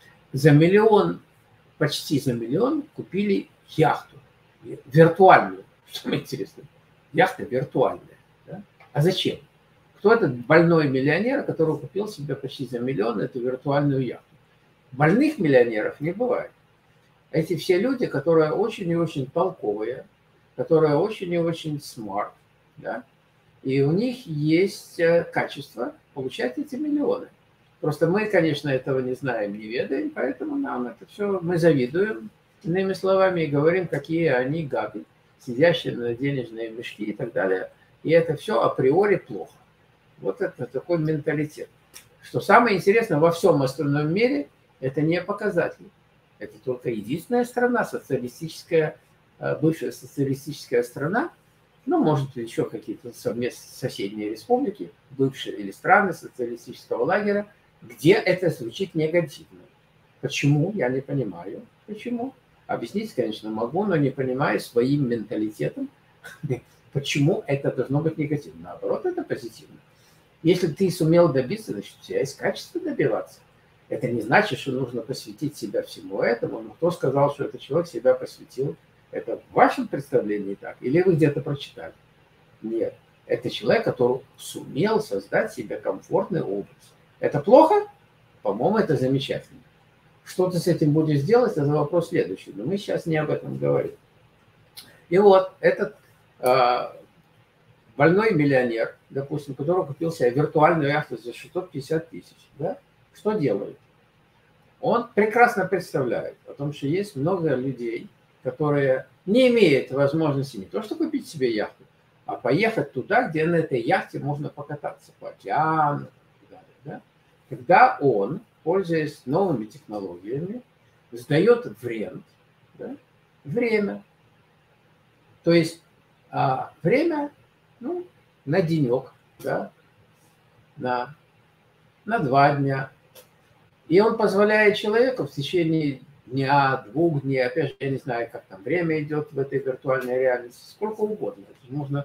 Почти за миллион купили яхту. Виртуальную. Что интересно? Яхта виртуальная. Да? А зачем? Кто этот больной миллионер, который купил себе почти за миллион эту виртуальную яхту? Больных миллионеров не бывает. Эти все люди, которые очень и очень толковые, которые очень и очень смарт, да? И у них есть качество получать эти миллионы. Просто мы, конечно, этого не знаем, не ведаем, поэтому нам это все, мы завидуем, иными словами, и говорим, какие они гады, сидящие на денежные мешки и так далее. И это все априори плохо. Вот это такой менталитет. Что самое интересное, во всем остальном мире это не показатель. Это только единственная страна, социалистическая, бывшая социалистическая страна, ну, может, еще какие-то соседние республики, бывшие или страны социалистического лагеря, где это звучит негативно. Почему? Я не понимаю. Почему? Объяснить, конечно, могу, но не понимаю своим менталитетом, почему это должно быть негативно. Наоборот, это позитивно. Если ты сумел добиться, значит, у тебя есть качество добиваться. Это не значит, что нужно посвятить себя всему этому. Но кто сказал, что этот человек себя посвятил? Это в вашем представлении так? Или вы где-то прочитали? Нет. Это человек, который сумел создать себе комфортный образ. Это плохо? По-моему, это замечательно. Что ты с этим будешь делать, это вопрос следующий. Но мы сейчас не об этом говорим. И вот этот больной миллионер, допустим, который купил себе виртуальную яхту за 650 тысяч, да, что делает? Он прекрасно представляет о том, что есть много людей, которые не имеют возможности не то что купить себе яхту, а поехать туда, где на этой яхте можно покататься по океану и так далее. Да? Когда он, пользуясь новыми технологиями, сдает в рент, да, время. То есть время, ну, на денек, да, на 2 дня. И он позволяет человеку в течение дня, 2 дней, опять же, я не знаю, как там время идет в этой виртуальной реальности, сколько угодно. Можно,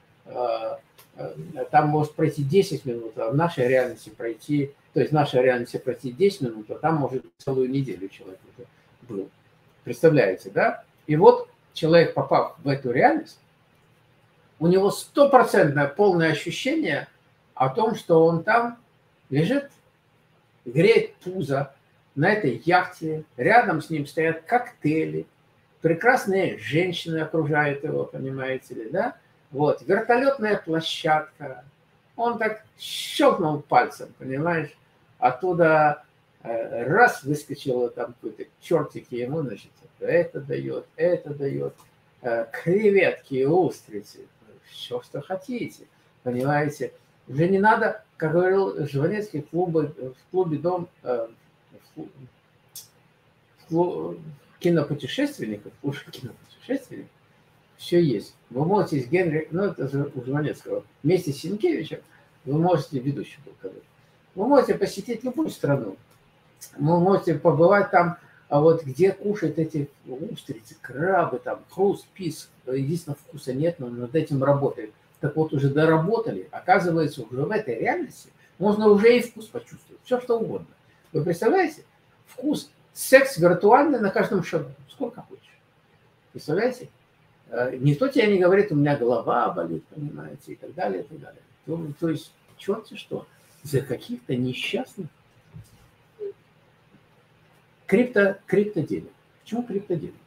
там может пройти 10 минут, а в нашей реальности пройти, то есть в нашей реальности пройти 10 минут, а там может целую неделю человек был. Представляете, да? И вот человек, попав в эту реальность, у него 100% полное ощущение о том, что он там лежит, греет пузо на этой яхте, рядом с ним стоят коктейли, прекрасные женщины окружают его, понимаете ли, да? Вот, вертолетная площадка. Он так щелкнул пальцем, понимаешь? Оттуда раз выскочило там какой-то чертик ему, значит, это дает, креветки, устрицы, все, что хотите, понимаете? Уже не надо, как говорил Жванецкий, в клубе «Дом», кинопутешественников, все есть. Вы можете с Генри, ну это же у Жванецкого, вместе с Сенкевичем, вы можете, ведущий был когда-то, вы можете посетить любую страну, вы можете побывать там, а вот где кушают эти устрицы, крабы, там, хруст, писк, единственного вкуса нет, но над этим работает. Так вот, уже доработали, оказывается, уже в этой реальности можно уже и вкус почувствовать, все что угодно. Вы представляете? Вкус, секс виртуальный на каждом шагу, сколько хочешь. Представляете? Никто тебе не говорит, у меня голова болит, понимаете, и так далее, и так далее. То есть, черти что, за каких-то несчастных криптоденег. Почему криптоденег?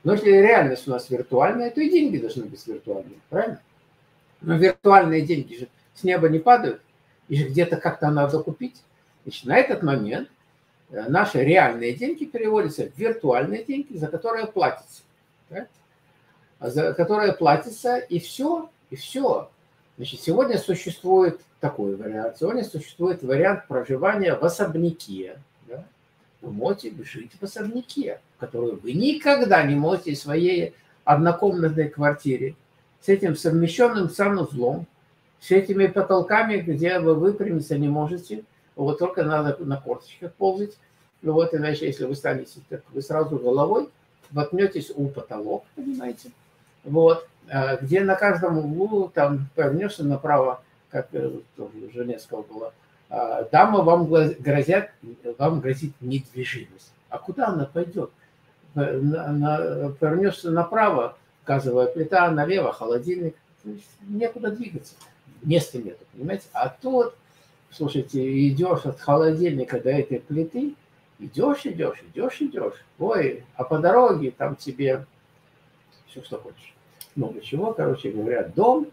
Но если реальность у нас виртуальная, то и деньги должны быть виртуальными, правильно? Но виртуальные деньги же с неба не падают, и же где-то как-то надо купить. Значит, на этот момент наши реальные деньги переводятся в виртуальные деньги, за которые платится. Да? За которые платится, и все, и все. Значит, сегодня существует такой вариант. Сегодня существует вариант проживания в особняке. Да? Вы можете жить в особняке, в которую вы никогда не можете в своей однокомнатной квартире, с этим совмещенным санузлом, с этими потолками, где вы выпрямиться не можете, вот только надо на корточках ползать. Вот, иначе, если вы станете, так вы сразу головой воткнетесь у потолок, понимаете? Вот, где на каждом углу там повернешься направо, как тоже Женевского было, дама вам грозит недвижимость. А куда она пойдет? Повернешься направо, газовая плита, налево холодильник. Некуда двигаться. Места нету, понимаете? А тут, слушайте, идешь от холодильника до этой плиты, идешь. Ой, а по дороге там тебе все, что хочешь. Много чего, короче говоря, дом,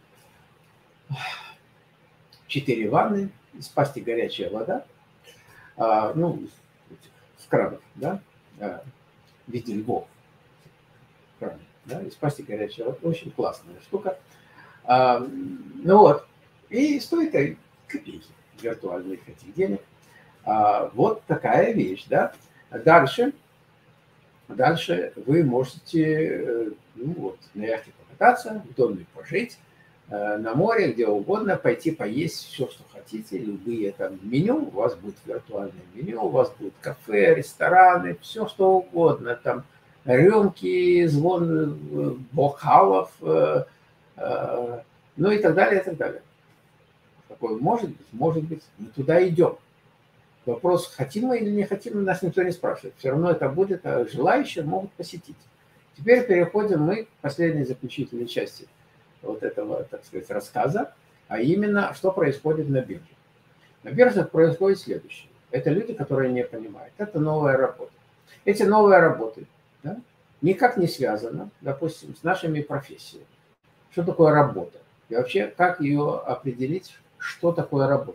4 ванны, из пасти горячая вода, ну, с кранов, да, в виде львов. Краны, да, из пасти горячая вода. Очень классная штука. Ну вот, и стоит копейки виртуальных этих денег. Вот такая вещь, да. Дальше вы можете, ну вот, на яхте покататься, в доме пожить, на море, где угодно, пойти поесть все, что хотите, любые там меню, у вас будет виртуальное меню, у вас будет кафе, рестораны, все, что угодно, там рюмки, звон бокалов, ну и так далее, и так далее. Такое может быть, мы туда идем. Вопрос, хотим мы или не хотим, нас никто не спрашивает. Все равно это будет, а желающие могут посетить. Теперь переходим мы к последней заключительной части вот этого, так сказать, рассказа, а именно, что происходит на бирже. На бирже происходит следующее. Это люди, которые не понимают. Это новая работа. Эти новые работы, да, никак не связаны, допустим, с нашими профессиями. Что такое работа? И вообще, как ее определить, что такое работа?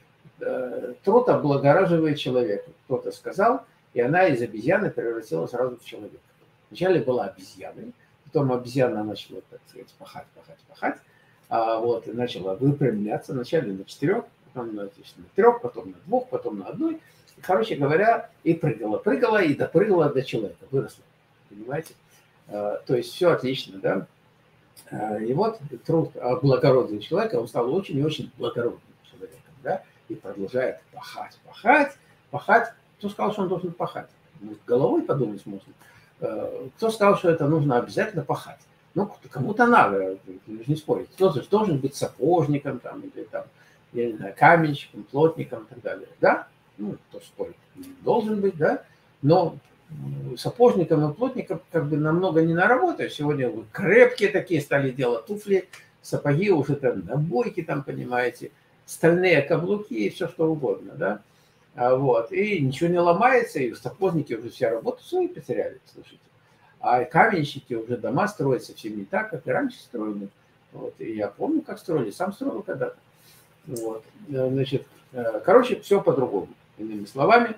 Труд облагораживает человека. Кто-то сказал, и она из обезьяны превратилась сразу в человека. Вначале была обезьяной, потом обезьяна начала, так сказать, пахать, вот, и начала выпрямляться. Вначале на 4, потом на 3, потом на 2, потом на 1. И, короче говоря, и прыгала, и допрыгала до человека, выросла. Понимаете? То есть все отлично, да? И вот труд облагородил человека, он стал очень и очень благородным человеком, да? И продолжает пахать. Кто сказал, что он должен пахать? Головой подумать можно. Кто сказал, что это нужно обязательно пахать? Ну, кому-то надо, не спорить. Кто-то должен быть сапожником, там, или там, я не знаю, каменщиком, плотником и так далее. Да? Ну, кто спорит, должен быть, да? Но сапожником и плотником как бы намного не наработаешь. Сегодня вы крепкие такие стали делать туфли, сапоги уже там, набойки там, понимаете, стальные каблуки и все что угодно, да? Вот. И ничего не ломается, и сапожники уже все работу свою потеряли, слушайте. А каменщики уже дома строят совсем не так, как и раньше строили. Вот. И я помню, как строили, сам строил когда-то. Вот. Значит, короче, все по-другому, иными словами.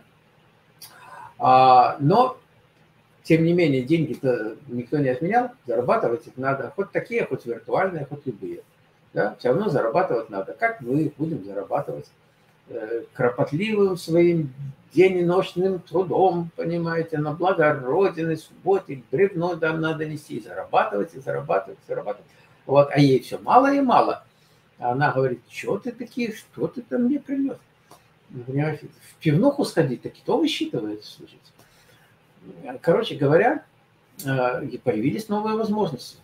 Но, тем не менее, деньги-то никто не отменял, зарабатывать их надо. Хоть такие, хоть виртуальные, хоть любые. Да? Все равно зарабатывать надо. Как мы будем зарабатывать? Кропотливым своим день и ночным трудом, понимаете, на благо Родины, субботе, бревно там надо нести, зарабатывать. Вот, а ей все мало и мало. А она говорит, что ты такие, что ты там мне принес? Понимаете, в пивнуху сходить, так кто высчитывает, слушайте. Короче говоря, появились новые возможности.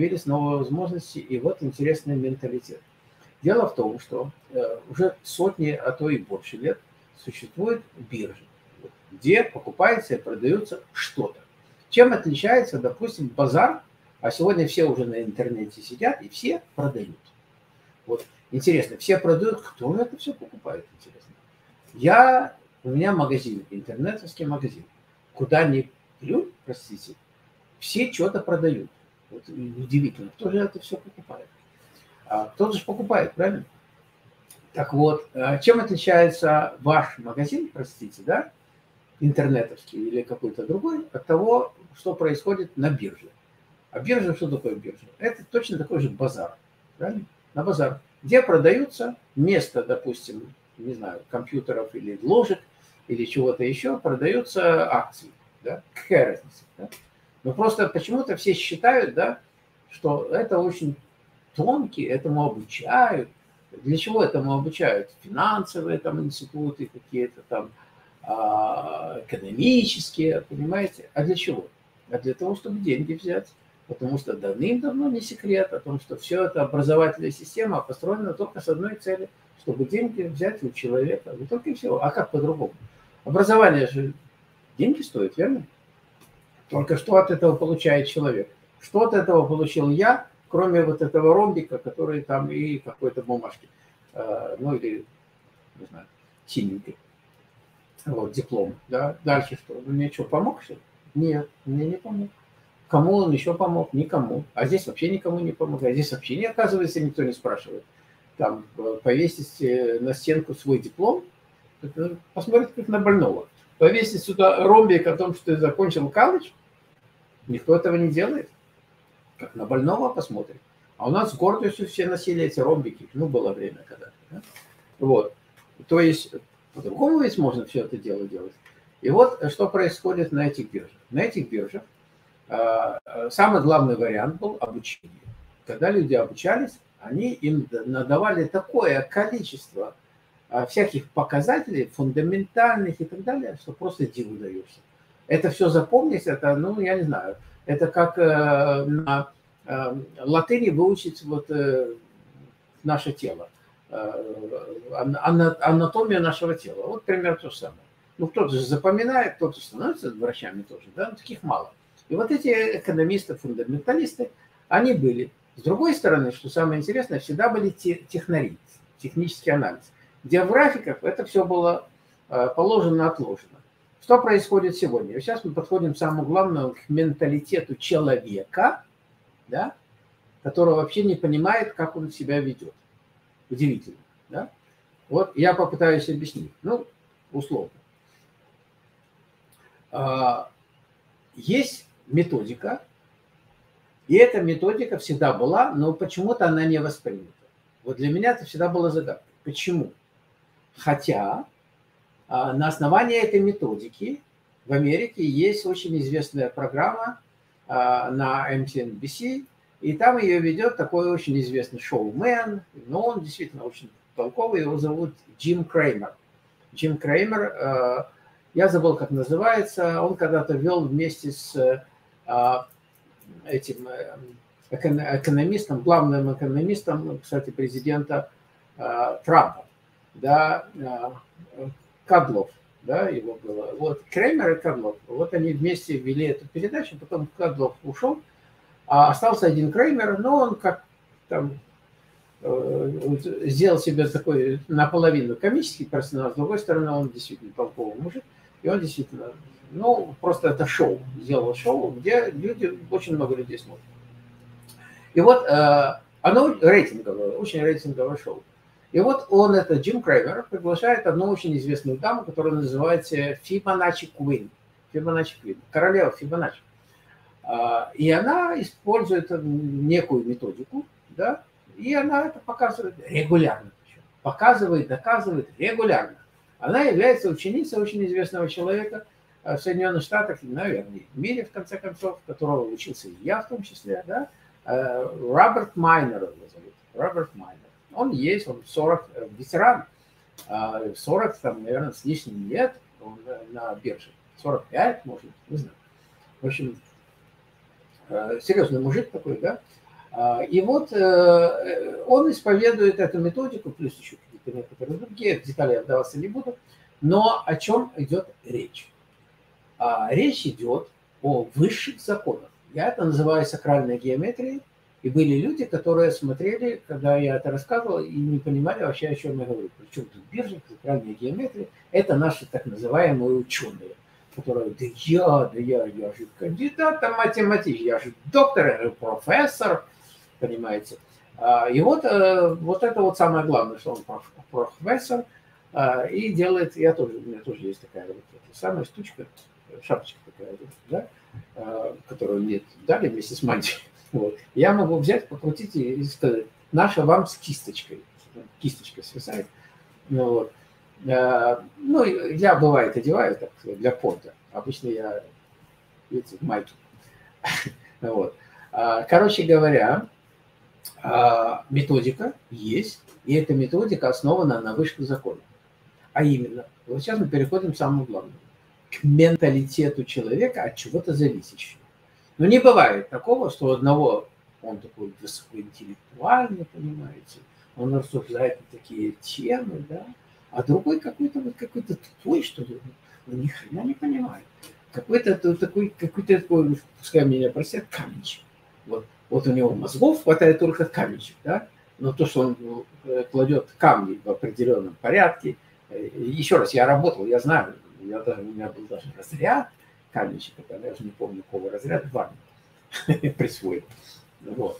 И вот интересный менталитет. Дело в том, что уже сотни, а то и больше лет существует биржа, где покупается и продается что-то. Чем отличается, допустим, базар, а сегодня все уже на интернете сидят и все продают. Вот интересно, все продают, кто это все покупает, интересно. У меня магазин, интернетовский магазин. Куда ни плюнь, простите, все что-то продают. Вот удивительно, кто же это все покупает? Кто-то же покупает, правильно? Так вот, чем отличается ваш магазин, простите, да, интернетовский или какой-то другой, от того, что происходит на бирже? А биржа, что такое биржа? Это точно такой же базар, правильно? На базар, где продаются вместо, допустим, не знаю, компьютеров или ложек или чего-то еще, продаются акции, да? Какая разница, да? Но просто почему-то все считают, да, что это очень тонкий, этому обучают. Для чего этому обучают? Финансовые там институты какие-то там, экономические, понимаете? А для чего? А для того, чтобы деньги взять. Потому что давным-давно не секрет о том, что все это образовательная система построена только с одной целью, чтобы деньги взять у человека. Не только и всего. А как по-другому? Образование же деньги стоит, верно? Только что от этого получает человек? Что от этого получил я, кроме вот этого ромбика, который там и какой-то бумажки, ну или, не знаю, синенький, вот, диплом, да? Дальше что? Ну, мне что, помог все? Нет, мне не помог. Кому он еще помог? Никому. А здесь вообще никому не помог. А здесь вообще, не оказывается, никто не спрашивает. Там повесить на стенку свой диплом, посмотрите, как на больного. Повесить сюда ромбик о том, что ты закончил колледж, никто этого не делает. Как на больного посмотрит. А у нас с гордостью все носили эти ромбики. Ну, было время когда-то. Да? Вот. То есть, по-другому ведь можно все это дело делать. И вот, что происходит на этих биржах. На этих биржах самый главный вариант был обучение. Когда люди обучались, они им надавали такое количество всяких показателей, фундаментальных и так далее, что просто диву даешься. Это все запомнить, это, ну, я не знаю, это как на латыни выучить вот наше тело, анатомию нашего тела. Вот примерно то же самое. Ну, кто-то же запоминает, кто-то становится врачами тоже, да, но таких мало. И вот эти экономисты, фундаменталисты, они были. С другой стороны, что самое интересное, всегда были технари, технический анализ, где в графиках это все было положено, отложено. Что происходит сегодня? Сейчас мы подходим к самому главному, к менталитету человека, да, который вообще не понимает, как он себя ведет. Удивительно. Да? Вот я попытаюсь объяснить. Ну, условно. Есть методика, и эта методика всегда была, но почему-то она не воспринята. Вот для меня это всегда была загадка. Почему? Хотя на основании этой методики в Америке есть очень известная программа на MSNBC, и там ее ведет такой очень известный шоумен, но он действительно очень толковый, его зовут Джим Креймер. Джим Креймер, я забыл, как называется, он когда-то вел вместе с этим экономистом, главным экономистом, кстати, президента Трампа, да, Кадлов, да, его было. Вот Креймер и Кадлов, вот они вместе вели эту передачу, потом Кадлов ушел, а остался один Креймер, но он как там сделал себе такой наполовину комический персонаж, с другой стороны, он действительно толковый мужик, и он действительно, ну, просто это шоу, сделал шоу, где люди, очень много людей смотрят. И вот оно рейтинговое, очень рейтинговое шоу. И вот он, это Джим Креймер, приглашает одну очень известную даму, которая называется Фибоначчи Квин. Фибоначчи Квин, королева Фибоначчи. И она использует некую методику, да, и она это показывает регулярно. Показывает, доказывает регулярно. Она является ученицей очень известного человека в Соединенных Штатах, наверное, в мире, в конце концов, которого учился и я в том числе, да, Роберт Майнер его зовут. Роберт Майнер. Он есть, он 40, ветеран, 40, там, наверное, с лишним лет он на бирже. 45, может, не знаю. В общем, серьезный мужик такой, да. И вот он исповедует эту методику, плюс еще какие-то некоторые другие, детали я вдаваться не буду. Но о чем идет речь? Речь идет о высших законах. Я это называю сакральной геометрией. И были люди, которые смотрели, когда я это рассказывал, и не понимали вообще, о чем я говорю. Причем тут биржа, сакральная геометрия. Это наши так называемые ученые. которая, я же кандидат математики, я же доктор, я же профессор, понимаете. И вот это вот самое главное, что он профессор, и делает, у меня тоже есть такая вот самая штучка, шапочка такая, да, которую мне дали вместе с мантией. Вот. Я могу взять, покрутить и сказать, наша вам с кисточкой. Кисточка свисает. Ну, я, бывает, одеваю так, для понта. Обычно я, видите, в майке. Вот. Короче говоря, методика есть, и эта методика основана на высших законах. А именно, вот сейчас мы переходим к самому главному, к менталитету человека от чего-то зависящего. Но не бывает такого, что одного он такой высокоинтеллектуальный, понимаете, он рассуждает на такие темы, да, а другой какой-то тупой, что ли, ни хрена не понимает. Какой-то такой, пускай меня простят, каменщик. Вот у него мозгов хватает только каменщик, да, но то, что он кладет камни в определенном порядке, еще раз, я работал, я знаю, у меня был даже разряд каменщика, я даже не помню, какого разряда, в армии присвоил. Вот.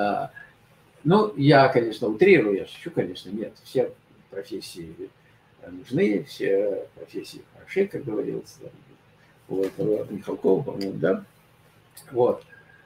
Ну, я, конечно, утрирую, я шучу, конечно, нет, все профессии нужны, все профессии хороши, как говорилось, вот, Михалков, по-моему, да, вот.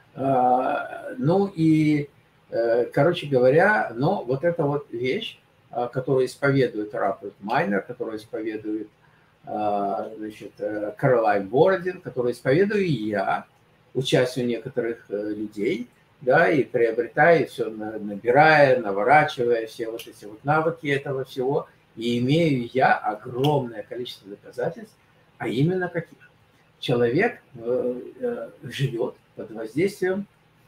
Ну и, короче говоря, но вот эта вот вещь, которую исповедует Роберт Майнер, которую исповедует, значит, Кэролайн Бородин, которую исповедую я, учась у некоторых людей, да, и приобретая, и все набирая, наворачивая все вот эти вот навыки этого всего, и имею я огромное количество доказательств, а именно каких? Человек живет под воздействием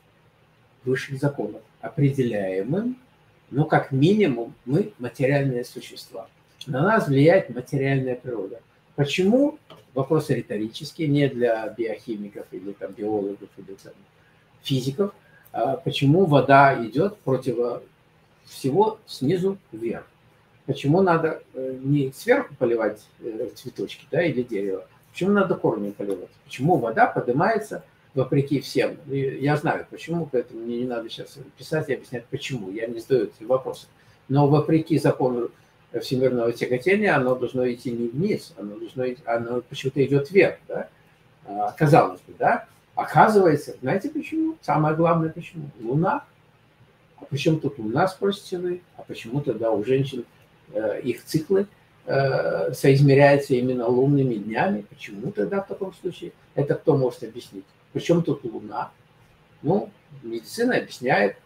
высших законов, определяемым, но как минимум мы материальные существа. На нас влияет материальная природа. Почему? Вопрос риторический, не для биохимиков или там, биологов или там, физиков. Почему вода идет против всего снизу вверх? Почему надо не сверху поливать цветочки, да, или дерево? Почему надо корни поливать? Почему вода поднимается вопреки всем? Я знаю, почему, поэтому мне не надо сейчас писать и объяснять, почему. Я не задаю эти вопросы. Но вопреки закону всемирного тяготения оно должно идти не вниз, оно почему-то идет вверх, да? Казалось бы, да? Оказывается, знаете почему? Самое главное почему? Луна. А почему тут Луна, спросите вы? А почему тогда у женщин их циклы соизмеряются именно лунными днями? Почему тогда в таком случае? Это кто может объяснить? Причем тут Луна? Ну, медицина объясняет,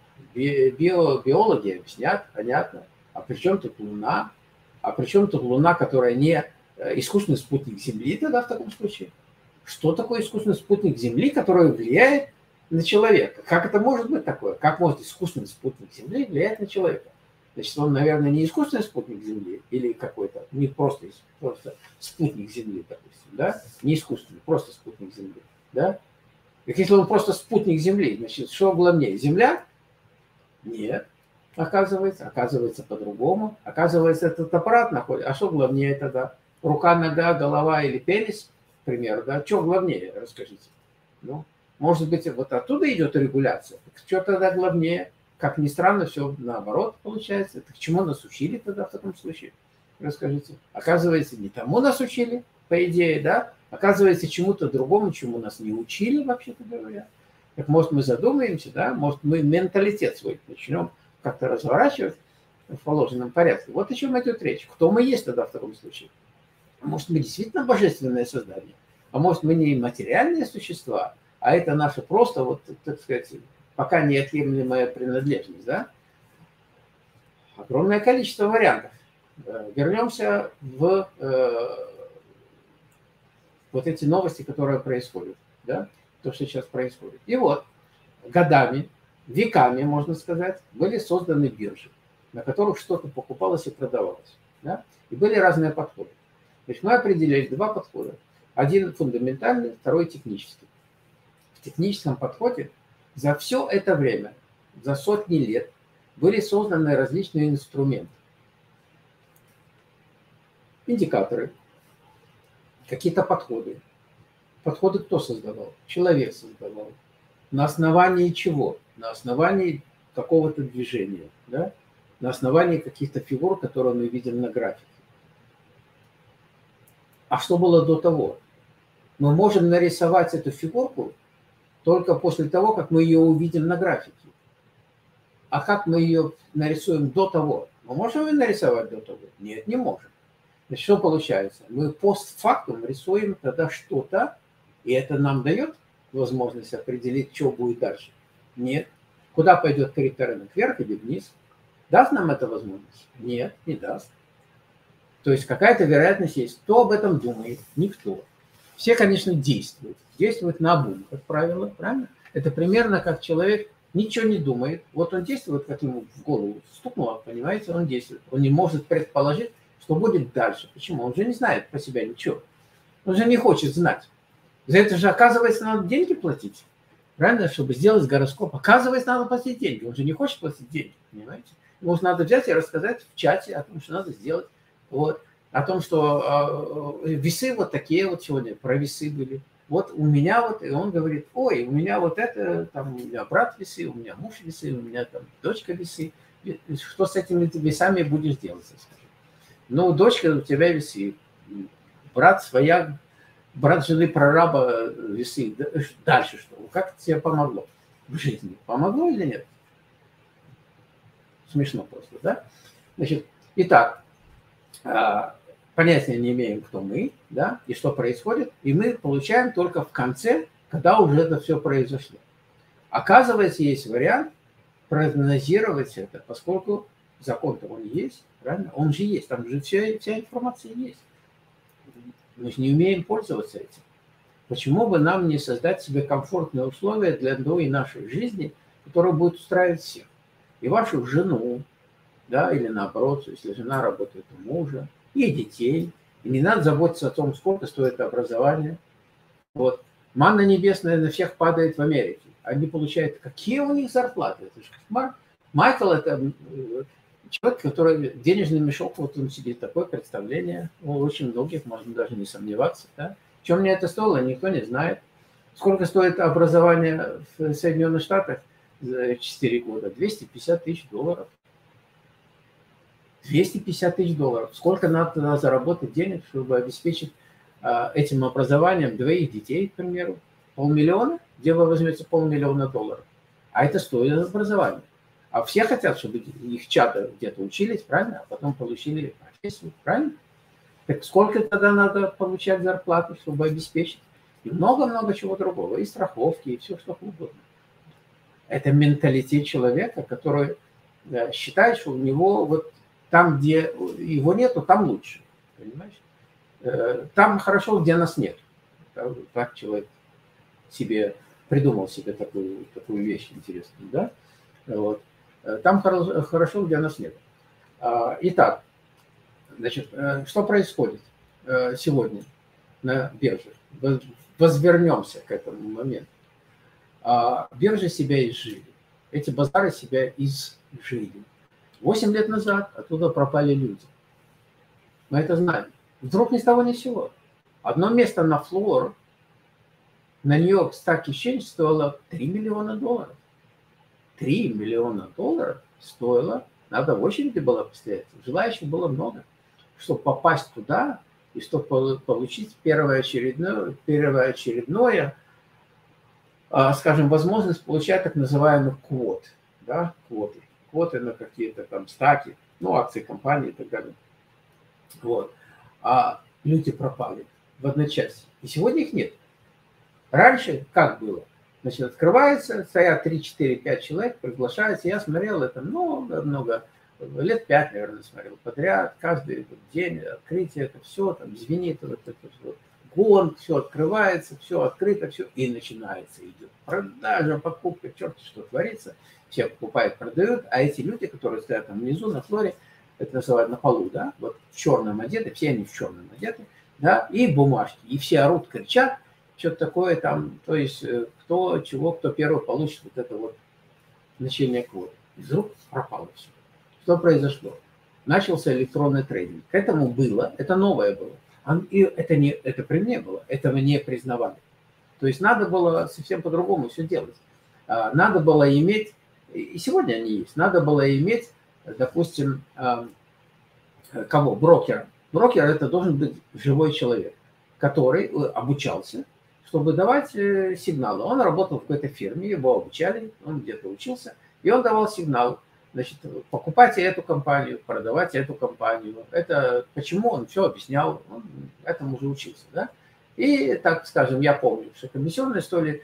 биологи объяснят, понятно. А при чем тут Луна? А при чем тут Луна, которая не искусственный спутник Земли тогда в таком случае? Что такое искусственный спутник Земли, который влияет на человека? Как это может быть такое? Как может искусственный спутник Земли влиять на человека? Значит, он, наверное, не искусственный спутник Земли или какой-то, не просто спутник Земли, допустим, да? Не искусственный, просто спутник Земли, да? Так если он просто спутник Земли, значит, что главнее, Земля? Нет. Оказывается по-другому. Оказывается, этот аппарат находится. А что главнее тогда? Рука, нога, голова или пенис, к примеру, да? Что главнее, расскажите. Ну, может быть, вот оттуда идет регуляция. Так что тогда главнее? Как ни странно, все наоборот получается. Так чему нас учили тогда в таком случае? Расскажите. Оказывается, не тому нас учили, по идее, да? Оказывается, чему-то другому, чему нас не учили, вообще-то говоря. Так может, мы задумаемся, да? Может, мы менталитет свой начнем как-то разворачивать в положенном порядке. Вот о чем идет речь. Кто мы есть тогда в таком случае? Может, мы действительно божественное создание? А может, мы не материальные существа, а это наша просто, вот, так сказать, пока неотъемлемая принадлежность, да? Огромное количество вариантов. Вернемся в вот эти новости, которые происходят, да? То, что сейчас происходит. И вот годами, веками, можно сказать, были созданы биржи, на которых что-то покупалось и продавалось, да? И были разные подходы. То есть мы определили два подхода. Один фундаментальный, второй технический. В техническом подходе за все это время, за сотни лет, были созданы различные инструменты. Индикаторы, какие-то подходы, Подходы кто создавал? Человек создавал. На основании чего? На основании какого-то движения, да? На основании каких-то фигур, которые мы видим на графике. А что было до того? Мы можем нарисовать эту фигурку только после того, как мы ее увидим на графике. А как мы ее нарисуем до того? Мы можем ее нарисовать до того? Нет, не можем. Значит, что получается? Мы постфактум рисуем тогда что-то, и это нам дает возможность определить, что будет дальше? Нет. Куда пойдет корректор рынок? Вверх или вниз? Даст нам это возможность? Нет, не даст. То есть какая-то вероятность есть. Кто об этом думает? Никто. Все, конечно, действуют. Действуют наобум, как правило, правильно? Это примерно как человек ничего не думает. Вот он действует, как ему в голову стукнуло, понимаете, он действует. Он не может предположить, что будет дальше. Почему? Он же не знает про себя ничего. Он же не хочет знать. За это же, оказывается, надо деньги платить. Правильно? Чтобы сделать гороскоп. Оказывается, надо платить деньги. Он же не хочет платить деньги, понимаете? Ему надо взять и рассказать в чате о том, что надо сделать. Вот. О том, что весы вот такие вот сегодня, про весы были. Вот у меня вот, и он говорит, ой, у меня вот это, там, у меня брат весы, у меня муж весы, у меня там дочка весы. Что с этими весами будешь делать, скажи? Ну, дочка у тебя весы, брат своя, брат жены прораба весы. Дальше что? Как это тебе помогло в жизни? Помогло или нет? Смешно просто, да? Значит, итак, понятия не имеем, кто мы, да, и что происходит, и мы получаем только в конце, когда уже это все произошло. Оказывается, есть вариант прогнозировать это, поскольку закон-то он есть, правильно? Он же есть, там же вся информация есть. Мы же не умеем пользоваться этим. Почему бы нам не создать себе комфортные условия для одной нашей жизни, которая будет устраивать всех? И вашу жену, да, или наоборот, если жена работает у мужа, и детей. И не надо заботиться о том, сколько стоит образование. Вот. Манна небесная на всех падает в Америке. Они получают... Какие у них зарплаты? Это же кошмар. Майкл – это человек, который денежный мешок, вот он сидит, такое представление. У очень многих, можно даже не сомневаться. Да? Чем мне это стоило, никто не знает. Сколько стоит образование в Соединенных Штатах за 4 года? $250 тысяч. 250 тысяч долларов. Сколько надо заработать денег, чтобы обеспечить этим образованием двоих детей, к примеру? $500 000? Где вы возьмете $500 000? А это стоит образования. А все хотят, чтобы их чада где-то учились, правильно? А потом получили профессию, правильно? Так сколько тогда надо получать зарплату, чтобы обеспечить? И много-много чего другого. И страховки, и все, что угодно. Это менталитет человека, который считает, что у него вот там, где его нету, там лучше. Понимаешь? Там хорошо, где нас нет. Так человек себе придумал себе такую вещь интересную. Да? Вот. Там хорошо, где нас нет. Итак, значит, что происходит сегодня на бирже? Возвернемся к этому моменту. Биржи себя изжили. Эти базары себя изжили. 8 лет назад оттуда пропали люди. Мы это знаем. Вдруг ни с того ни с сего. Одно место на флор на Нью-Йорк Stock Exchange стоило $3 миллиона. $3 миллиона стоило. Надо в очереди было постоять. Желающих было много. Чтобы попасть туда и чтобы получить первоочередное, скажем, возможность получать так называемых квот. Да, квоты. Квоты на какие-то там стаки, ну, акции компании и так далее. Вот. А люди пропали в одночасье. И сегодня их нет. Раньше как было? Значит, открывается, стоят 3, 4, 5 человек, приглашаются. Я смотрел это много, лет 5, наверное, смотрел подряд. Каждый день открытие, это все, там звенит, вот это вот. Гонг, все открывается, все открыто, все, и начинается, идет продажа, покупка, черт что творится. Все покупают, продают, а эти люди, которые стоят там внизу, на флоре, это называют на полу, да, вот в черном одеты, все они в черном одеты, да, и бумажки, и все орут, кричат, что-то такое там, то есть кто первый получит вот это вот значение квоты. И вдруг пропало все. Что произошло? Начался электронный трейдинг. К этому было, это новое было. И это при мне было, этого не признавали. То есть надо было совсем по-другому все делать. Надо было иметь, и сегодня они есть, надо было иметь, допустим, кого? Брокера. Брокер – это должен быть живой человек, который обучался, чтобы давать сигналы. Он работал в какой-то фирме, его обучали, он где-то учился, и он давал сигнал. Значит, покупайте эту компанию, продавайте эту компанию. Это почему он все объяснял, он этому уже учился. Да? И, так скажем, я помню, что комиссионные стоили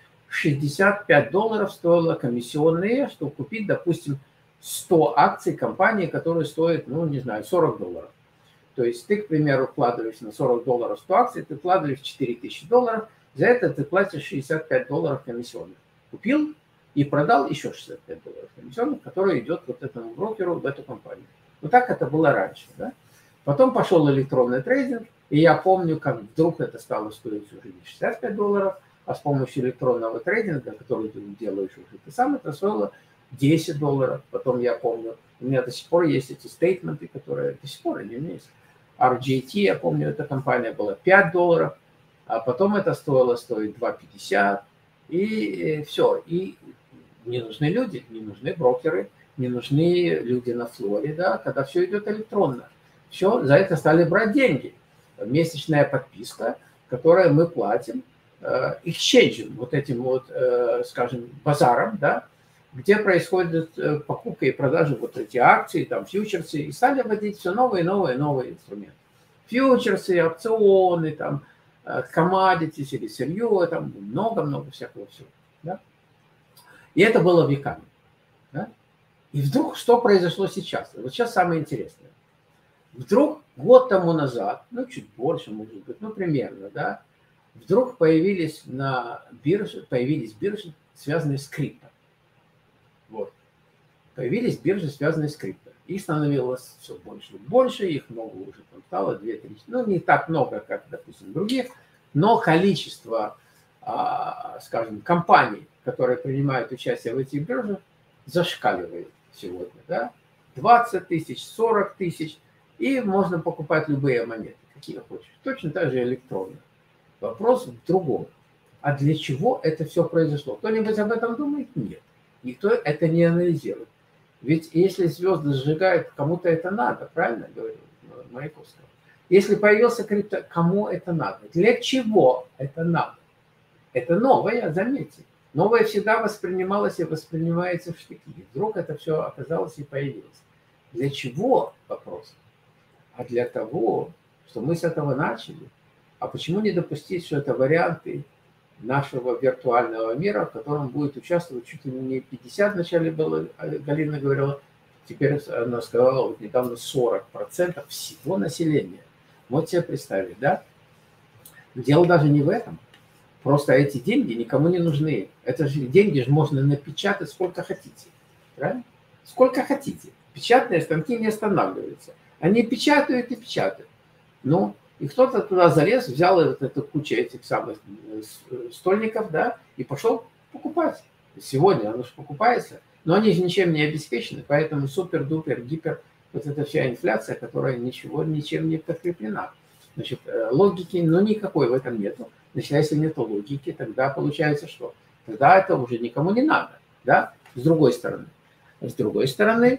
$65 стоило комиссионные, чтобы купить, допустим, 100 акций компании, которые стоят, ну, не знаю, $40. То есть ты, к примеру, вкладываешь на $40 100 акций, ты вкладываешь $4000, за это ты платишь $65 комиссионных. Купил и продал еще $65 комиссионных, которые идет вот этому брокеру в эту компанию. Вот так это было раньше. Да? Потом пошел электронный трейдинг, и я помню, как вдруг это стало стоить уже не $65, а с помощью электронного трейдинга, который ты делаешь уже ты сам, это стоило $10. Потом я помню, у меня до сих пор есть эти стейтменты, которые до сих пор они у меня есть. RJT, я помню, эта компания была $5, а потом это стоит $2.50, и все. И не нужны люди, не нужны брокеры, не нужны люди на флоре, да, когда все идет электронно. Все, за это стали брать деньги. Месячная подписка, которую мы платим эксченджем, вот этим вот, скажем, базаром, да, где происходит покупка и продажа вот эти акции, там, фьючерсы, и стали вводить все новые инструменты. Фьючерсы, опционы, там, commodities или сырье, там много-много всякого всего. Да? И это было веками. Да? И вдруг что произошло сейчас? Вот сейчас самое интересное. Вдруг год тому назад, ну, чуть больше, может быть, ну, примерно, да, вдруг появились биржи, связанные с крипто. Вот. Появились биржи, связанные с крипто. Их становилось все больше и больше, их много уже там стало, 2-3, ну, не так много, как, допустим, других, но количество, скажем, компаний, которые принимают участие в этих биржах, зашкаливает сегодня, да, 20 тысяч, 40 тысяч, и можно покупать любые монеты, какие хочешь, точно так же электронно. Вопрос в другом. А для чего это все произошло? Кто-нибудь об этом думает? Нет. Никто это не анализирует. Ведь если звезды сжигают, кому-то это надо, правильно говорил Маяковского? Если появился крипто, кому это надо? Для чего это надо? Это новое, заметьте. Новое всегда воспринималось и воспринимается в штыки. И вдруг это все оказалось и появилось. Для чего? Вопрос. А для того, что мы с этого начали. А почему не допустить, что это варианты нашего виртуального мира, в котором будет участвовать чуть ли не 50, вначале было, Галина говорила, теперь она сказала, вот недавно 40% всего населения. Вот себе представить, да? Дело даже не в этом. Просто эти деньги никому не нужны. Это же деньги же можно напечатать сколько хотите. Правильно? Сколько хотите. Печатные станки не останавливаются. Они печатают и печатают. Ну, и кто-то туда залез, взял вот эту кучу этих самых стольников, да, и пошел покупать. Сегодня оно же покупается, но они же ничем не обеспечены, поэтому супер-дупер, гипер, вот эта вся инфляция, которая ничем не подкреплена. Значит, логики, ну, никакой в этом нету. Значит, если нету логики, тогда получается что? Тогда это уже никому не надо, да, с другой стороны. С другой стороны,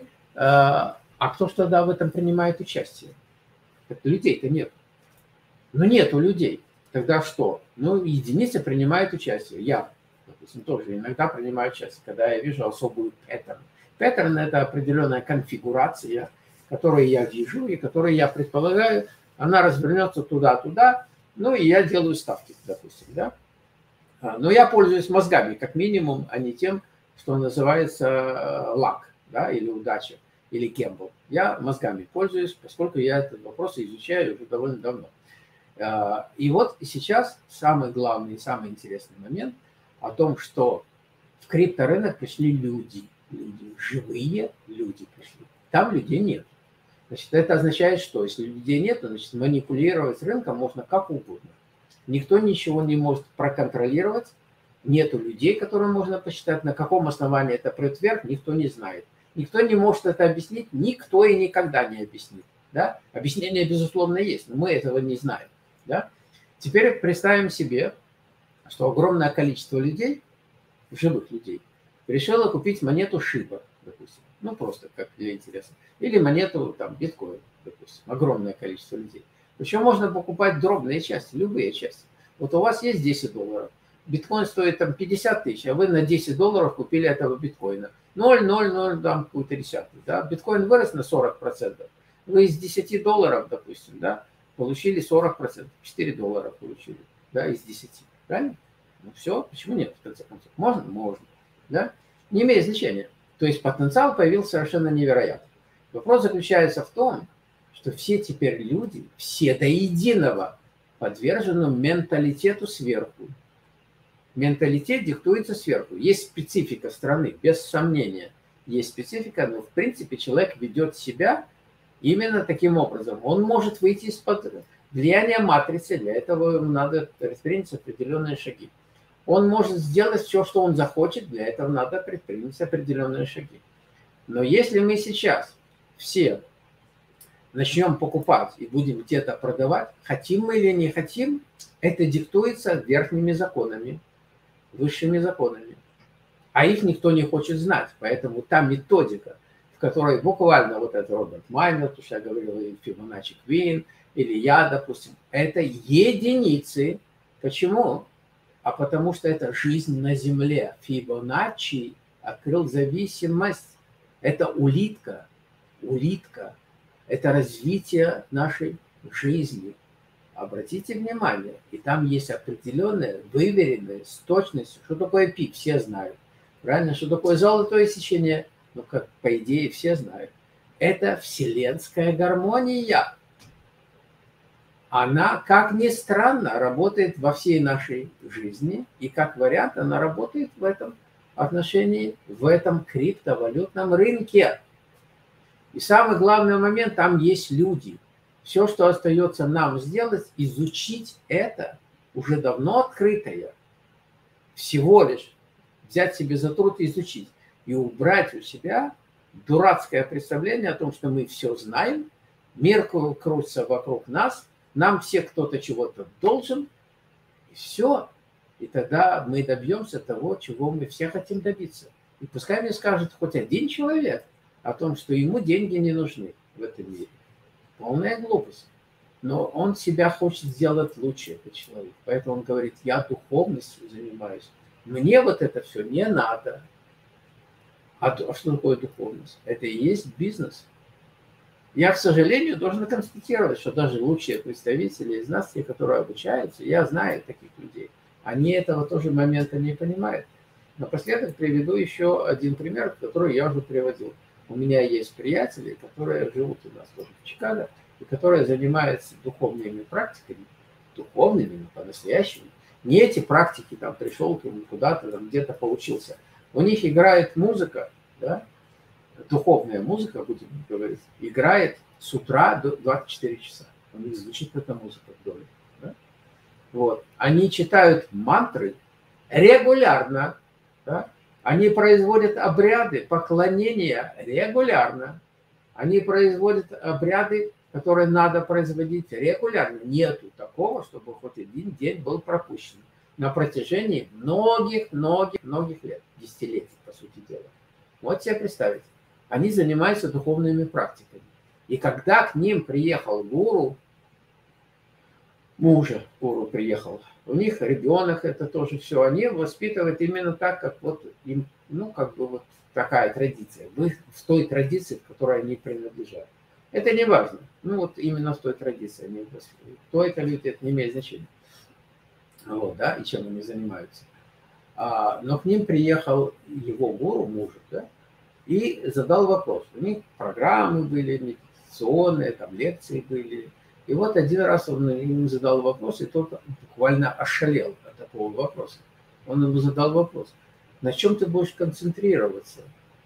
а кто же тогда в этом принимает участие? Людей-то нет. Но нету людей. Тогда что? Ну, единицы принимают участие. Я, допустим, тоже иногда принимаю участие, когда я вижу особую паттерн. Паттерн – это определенная конфигурация, которую я вижу и которую я предполагаю, она развернется туда-туда, ну, и я делаю ставки, допустим, да. Но я пользуюсь мозгами, как минимум, а не тем, что называется лак, да, или удача, или гэмбл. Я мозгами пользуюсь, поскольку я этот вопрос изучаю уже довольно давно. И вот сейчас самый главный и самый интересный момент о том, что в крипторынок пришли люди, живые люди пришли. Там людей нет. Значит, это означает, что если людей нет, значит, манипулировать рынком можно как угодно. Никто ничего не может проконтролировать, нету людей, которые можно посчитать, на каком основании это прет вверх, никто не знает. Никто не может это объяснить, никто и никогда не объяснит. Да? Объяснение, безусловно, есть, но мы этого не знаем. Да? Теперь представим себе, что огромное количество людей, живых людей, решило купить монету Шиба, допустим. Ну, просто как для интереса. Или монету там биткоин, допустим. Огромное количество людей. Причем можно покупать дробные части, любые части. Вот у вас есть 10 долларов. Биткоин стоит там 50 тысяч, а вы на 10 долларов купили этого биткоина. 0,00 там какую-то десятую. Да? Биткоин вырос на 40%. Вы из 10 долларов, допустим, да, получили 40%. 4 доллара получили, да, из 10. Правильно? Ну все, почему нет, в конце концов? Можно? Можно. Да? Не имеет значения. То есть потенциал появился совершенно невероятный. Вопрос заключается в том, что все теперь люди, все до единого, подвержены менталитету сверху. Менталитет диктуется сверху. Есть специфика страны, без сомнения. Есть специфика, но в принципе человек ведет себя именно таким образом. Он может выйти из-под влияния матрицы, для этого ему надо предпринять определенные шаги. Он может сделать все, что он захочет, для этого надо предпринять определенные шаги. Но если мы сейчас все начнем покупать и будем где-то продавать, хотим мы или не хотим, это диктуется верхними законами, высшими законами. А их никто не хочет знать. Поэтому та методика, в которой буквально вот этот Роберт Майнер, то, что я говорил, и Фибоначчи Квин, или я, допустим, это единицы. Почему? А потому что это жизнь на Земле. Фибоначчи открыл зависимость. Это улитка. Улитка. Это развитие нашей жизни. Обратите внимание, и там есть определенные, выверенные, с точностью. Что такое пи? Все знают. Правильно? Что такое золотое сечение? Ну, как по идее все знают. Это вселенская гармония. Она, как ни странно, работает во всей нашей жизни. И как вариант, она работает в этом отношении, в этом криптовалютном рынке. И самый главный момент, там есть люди. Все, что остается нам сделать, изучить это, уже давно открытое. Всего лишь взять себе за труд и изучить. И убрать у себя дурацкое представление о том, что мы все знаем, мир крутится вокруг нас, нам все кто-то чего-то должен, и все. И тогда мы добьемся того, чего мы все хотим добиться. И пускай мне скажет хоть один человек о том, что ему деньги не нужны в этом мире. Полная глупость. Но он себя хочет сделать лучше, этот человек. Поэтому он говорит, я духовностью занимаюсь. Мне вот это все не надо. А что такое духовность? Это и есть бизнес. Я, к сожалению, должен констатировать, что даже лучшие представители из нас, те, которые обучаются, я знаю таких людей, они этого тоже момента не понимают. Напоследок приведу еще один пример, который я уже приводил. У меня есть приятели, которые живут у нас тоже в Чикаго, и которые занимаются духовными практиками, духовными, по-настоящему. Не эти практики, там, пришел куда-то, там, где-то поучился. У них играет музыка, да, духовная музыка, будем говорить, играет с утра до 24 часа. У них звучит эта музыка в доме. Да? Вот. Они читают мантры регулярно, да? Они производят обряды поклонения регулярно. Они производят обряды, которые надо производить регулярно. Нету такого, чтобы хоть один день был пропущен на протяжении многих лет, десятилетий, по сути дела. Вот себе представить. Они занимаются духовными практиками. И когда к ним приехал гуру, гуру приехал, у них ребенок, это тоже все, они воспитывают именно так, как вот им, ну, как бы вот такая традиция, в той традиции, к которой они принадлежат. Это не важно, ну, вот именно в той традиции они воспитывают. Кто это люди, это не имеет значения. Вот, да, и чем они занимаются. Но к ним приехал его гуру, мужик, да, и задал вопрос. У них программы были, медитационные, там лекции были. И вот один раз он ему задал вопрос, и тот буквально ошалел от такого вопроса. Он ему задал вопрос. На чем ты будешь концентрироваться?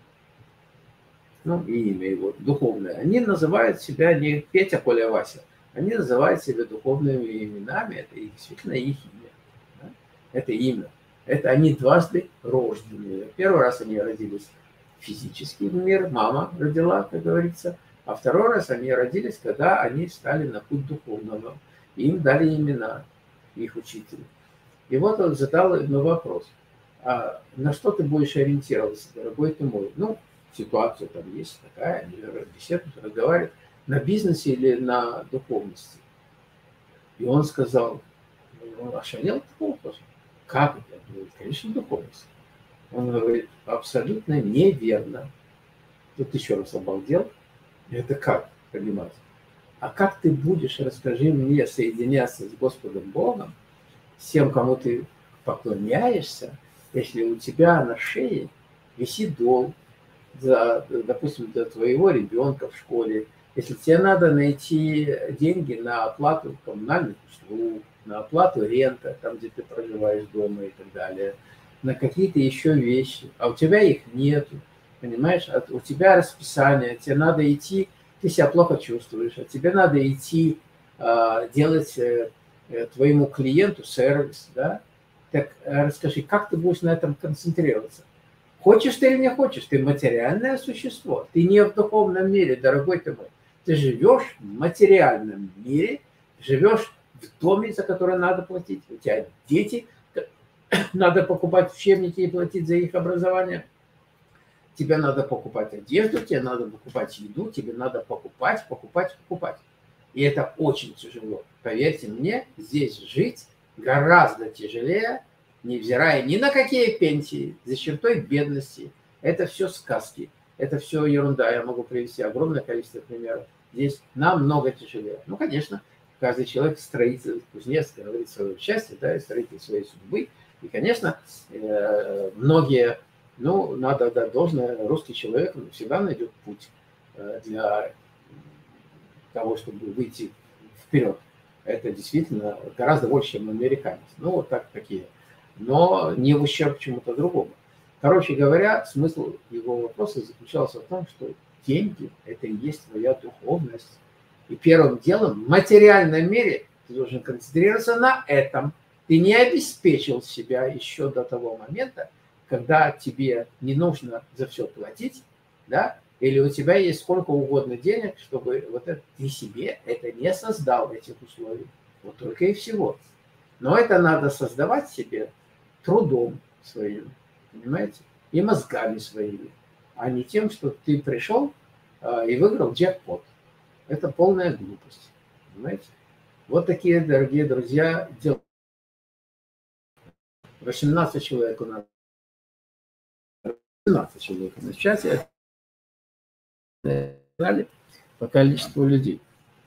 Ну, и имя его духовное. Они называют себя не Петя, Коля, Вася. Они называют себя духовными именами. Это действительно их имя. Да? Это имя. Это они дважды рожденные. Первый раз они родились физически в мир, мама родила, как говорится. А второй раз они родились, когда они стали на путь духовного. И им дали имена, их учителя. И вот он задал ему вопрос. А на что ты будешь ориентироваться, дорогой ты мой? Ну, ситуация там есть такая, беседа, разговаривает, на бизнесе или на духовности? И он сказал, он ошалел от такого вопроса. Как это? Я говорю, конечно, духовность. Он говорит, абсолютно неверно. Тут еще раз обалдел. Это как понимать? А как ты будешь, расскажи мне, соединяться с Господом Богом, с тем, кому ты поклоняешься, если у тебя на шее висит долг, допустим, для твоего ребенка в школе, если тебе надо найти деньги на оплату коммунальных услуг, на оплату рента, там, где ты проживаешь дома и так далее, на какие-то еще вещи, а у тебя их нету, понимаешь, у тебя расписание, тебе надо идти, ты себя плохо чувствуешь, а тебе надо идти делать твоему клиенту сервис, да? Так расскажи, как ты будешь на этом концентрироваться? Хочешь ты или не хочешь, ты материальное существо, ты не в духовном мире, дорогой ты мой. Ты живешь в материальном мире, живешь в доме, за который надо платить, у тебя дети, надо покупать учебники и платить за их образование, тебе надо покупать одежду, тебе надо покупать еду, тебе надо покупать. И это очень тяжело. Поверьте мне, здесь жить гораздо тяжелее, невзирая ни на какие пенсии, за чертой бедности. Это все сказки, это все ерунда. Я могу привести огромное количество примеров. Здесь намного тяжелее. Ну, конечно, каждый человек строитель, кузнец, говорит свое счастье, да, и строитель своей судьбы. И, конечно, многие, ну, надо отдать должное, русский человек всегда найдет путь для того, чтобы выйти вперед. Это действительно гораздо больше, чем американец. Ну, вот так такие. Но не в ущерб чему-то другому. Короче говоря, смысл его вопроса заключался в том, что деньги – это и есть твоя духовность. И первым делом в материальном мире ты должен концентрироваться на этом. Ты не обеспечил себя еще до того момента, когда тебе не нужно за все платить, да, или у тебя есть сколько угодно денег, чтобы вот это, ты себе это не создал, этих условий. Вот только и всего. Но это надо создавать себе трудом своим, понимаете, и мозгами своими, а не тем, что ты пришел и выиграл джекпот. Это полная глупость, понимаете. Вот такие, дорогие друзья, дела. 18 человек у нас. 18 человек на чате. По количеству людей.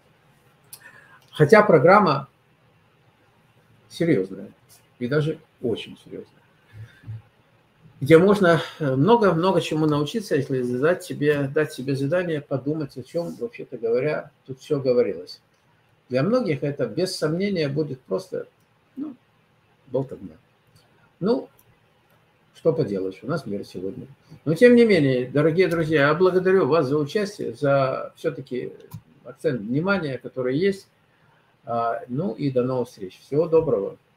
Хотя программа серьезная. И даже очень серьезная. Где можно много чему научиться, если дать себе задание, подумать, о чем, вообще-то говоря, тут все говорилось. Для многих это, без сомнения, будет просто, ну, болтовня. Ну, что поделаешь, у нас мир сегодня. Но, тем не менее, дорогие друзья, я благодарю вас за участие, за все-таки акцент внимания, который есть. Ну и до новых встреч. Всего доброго.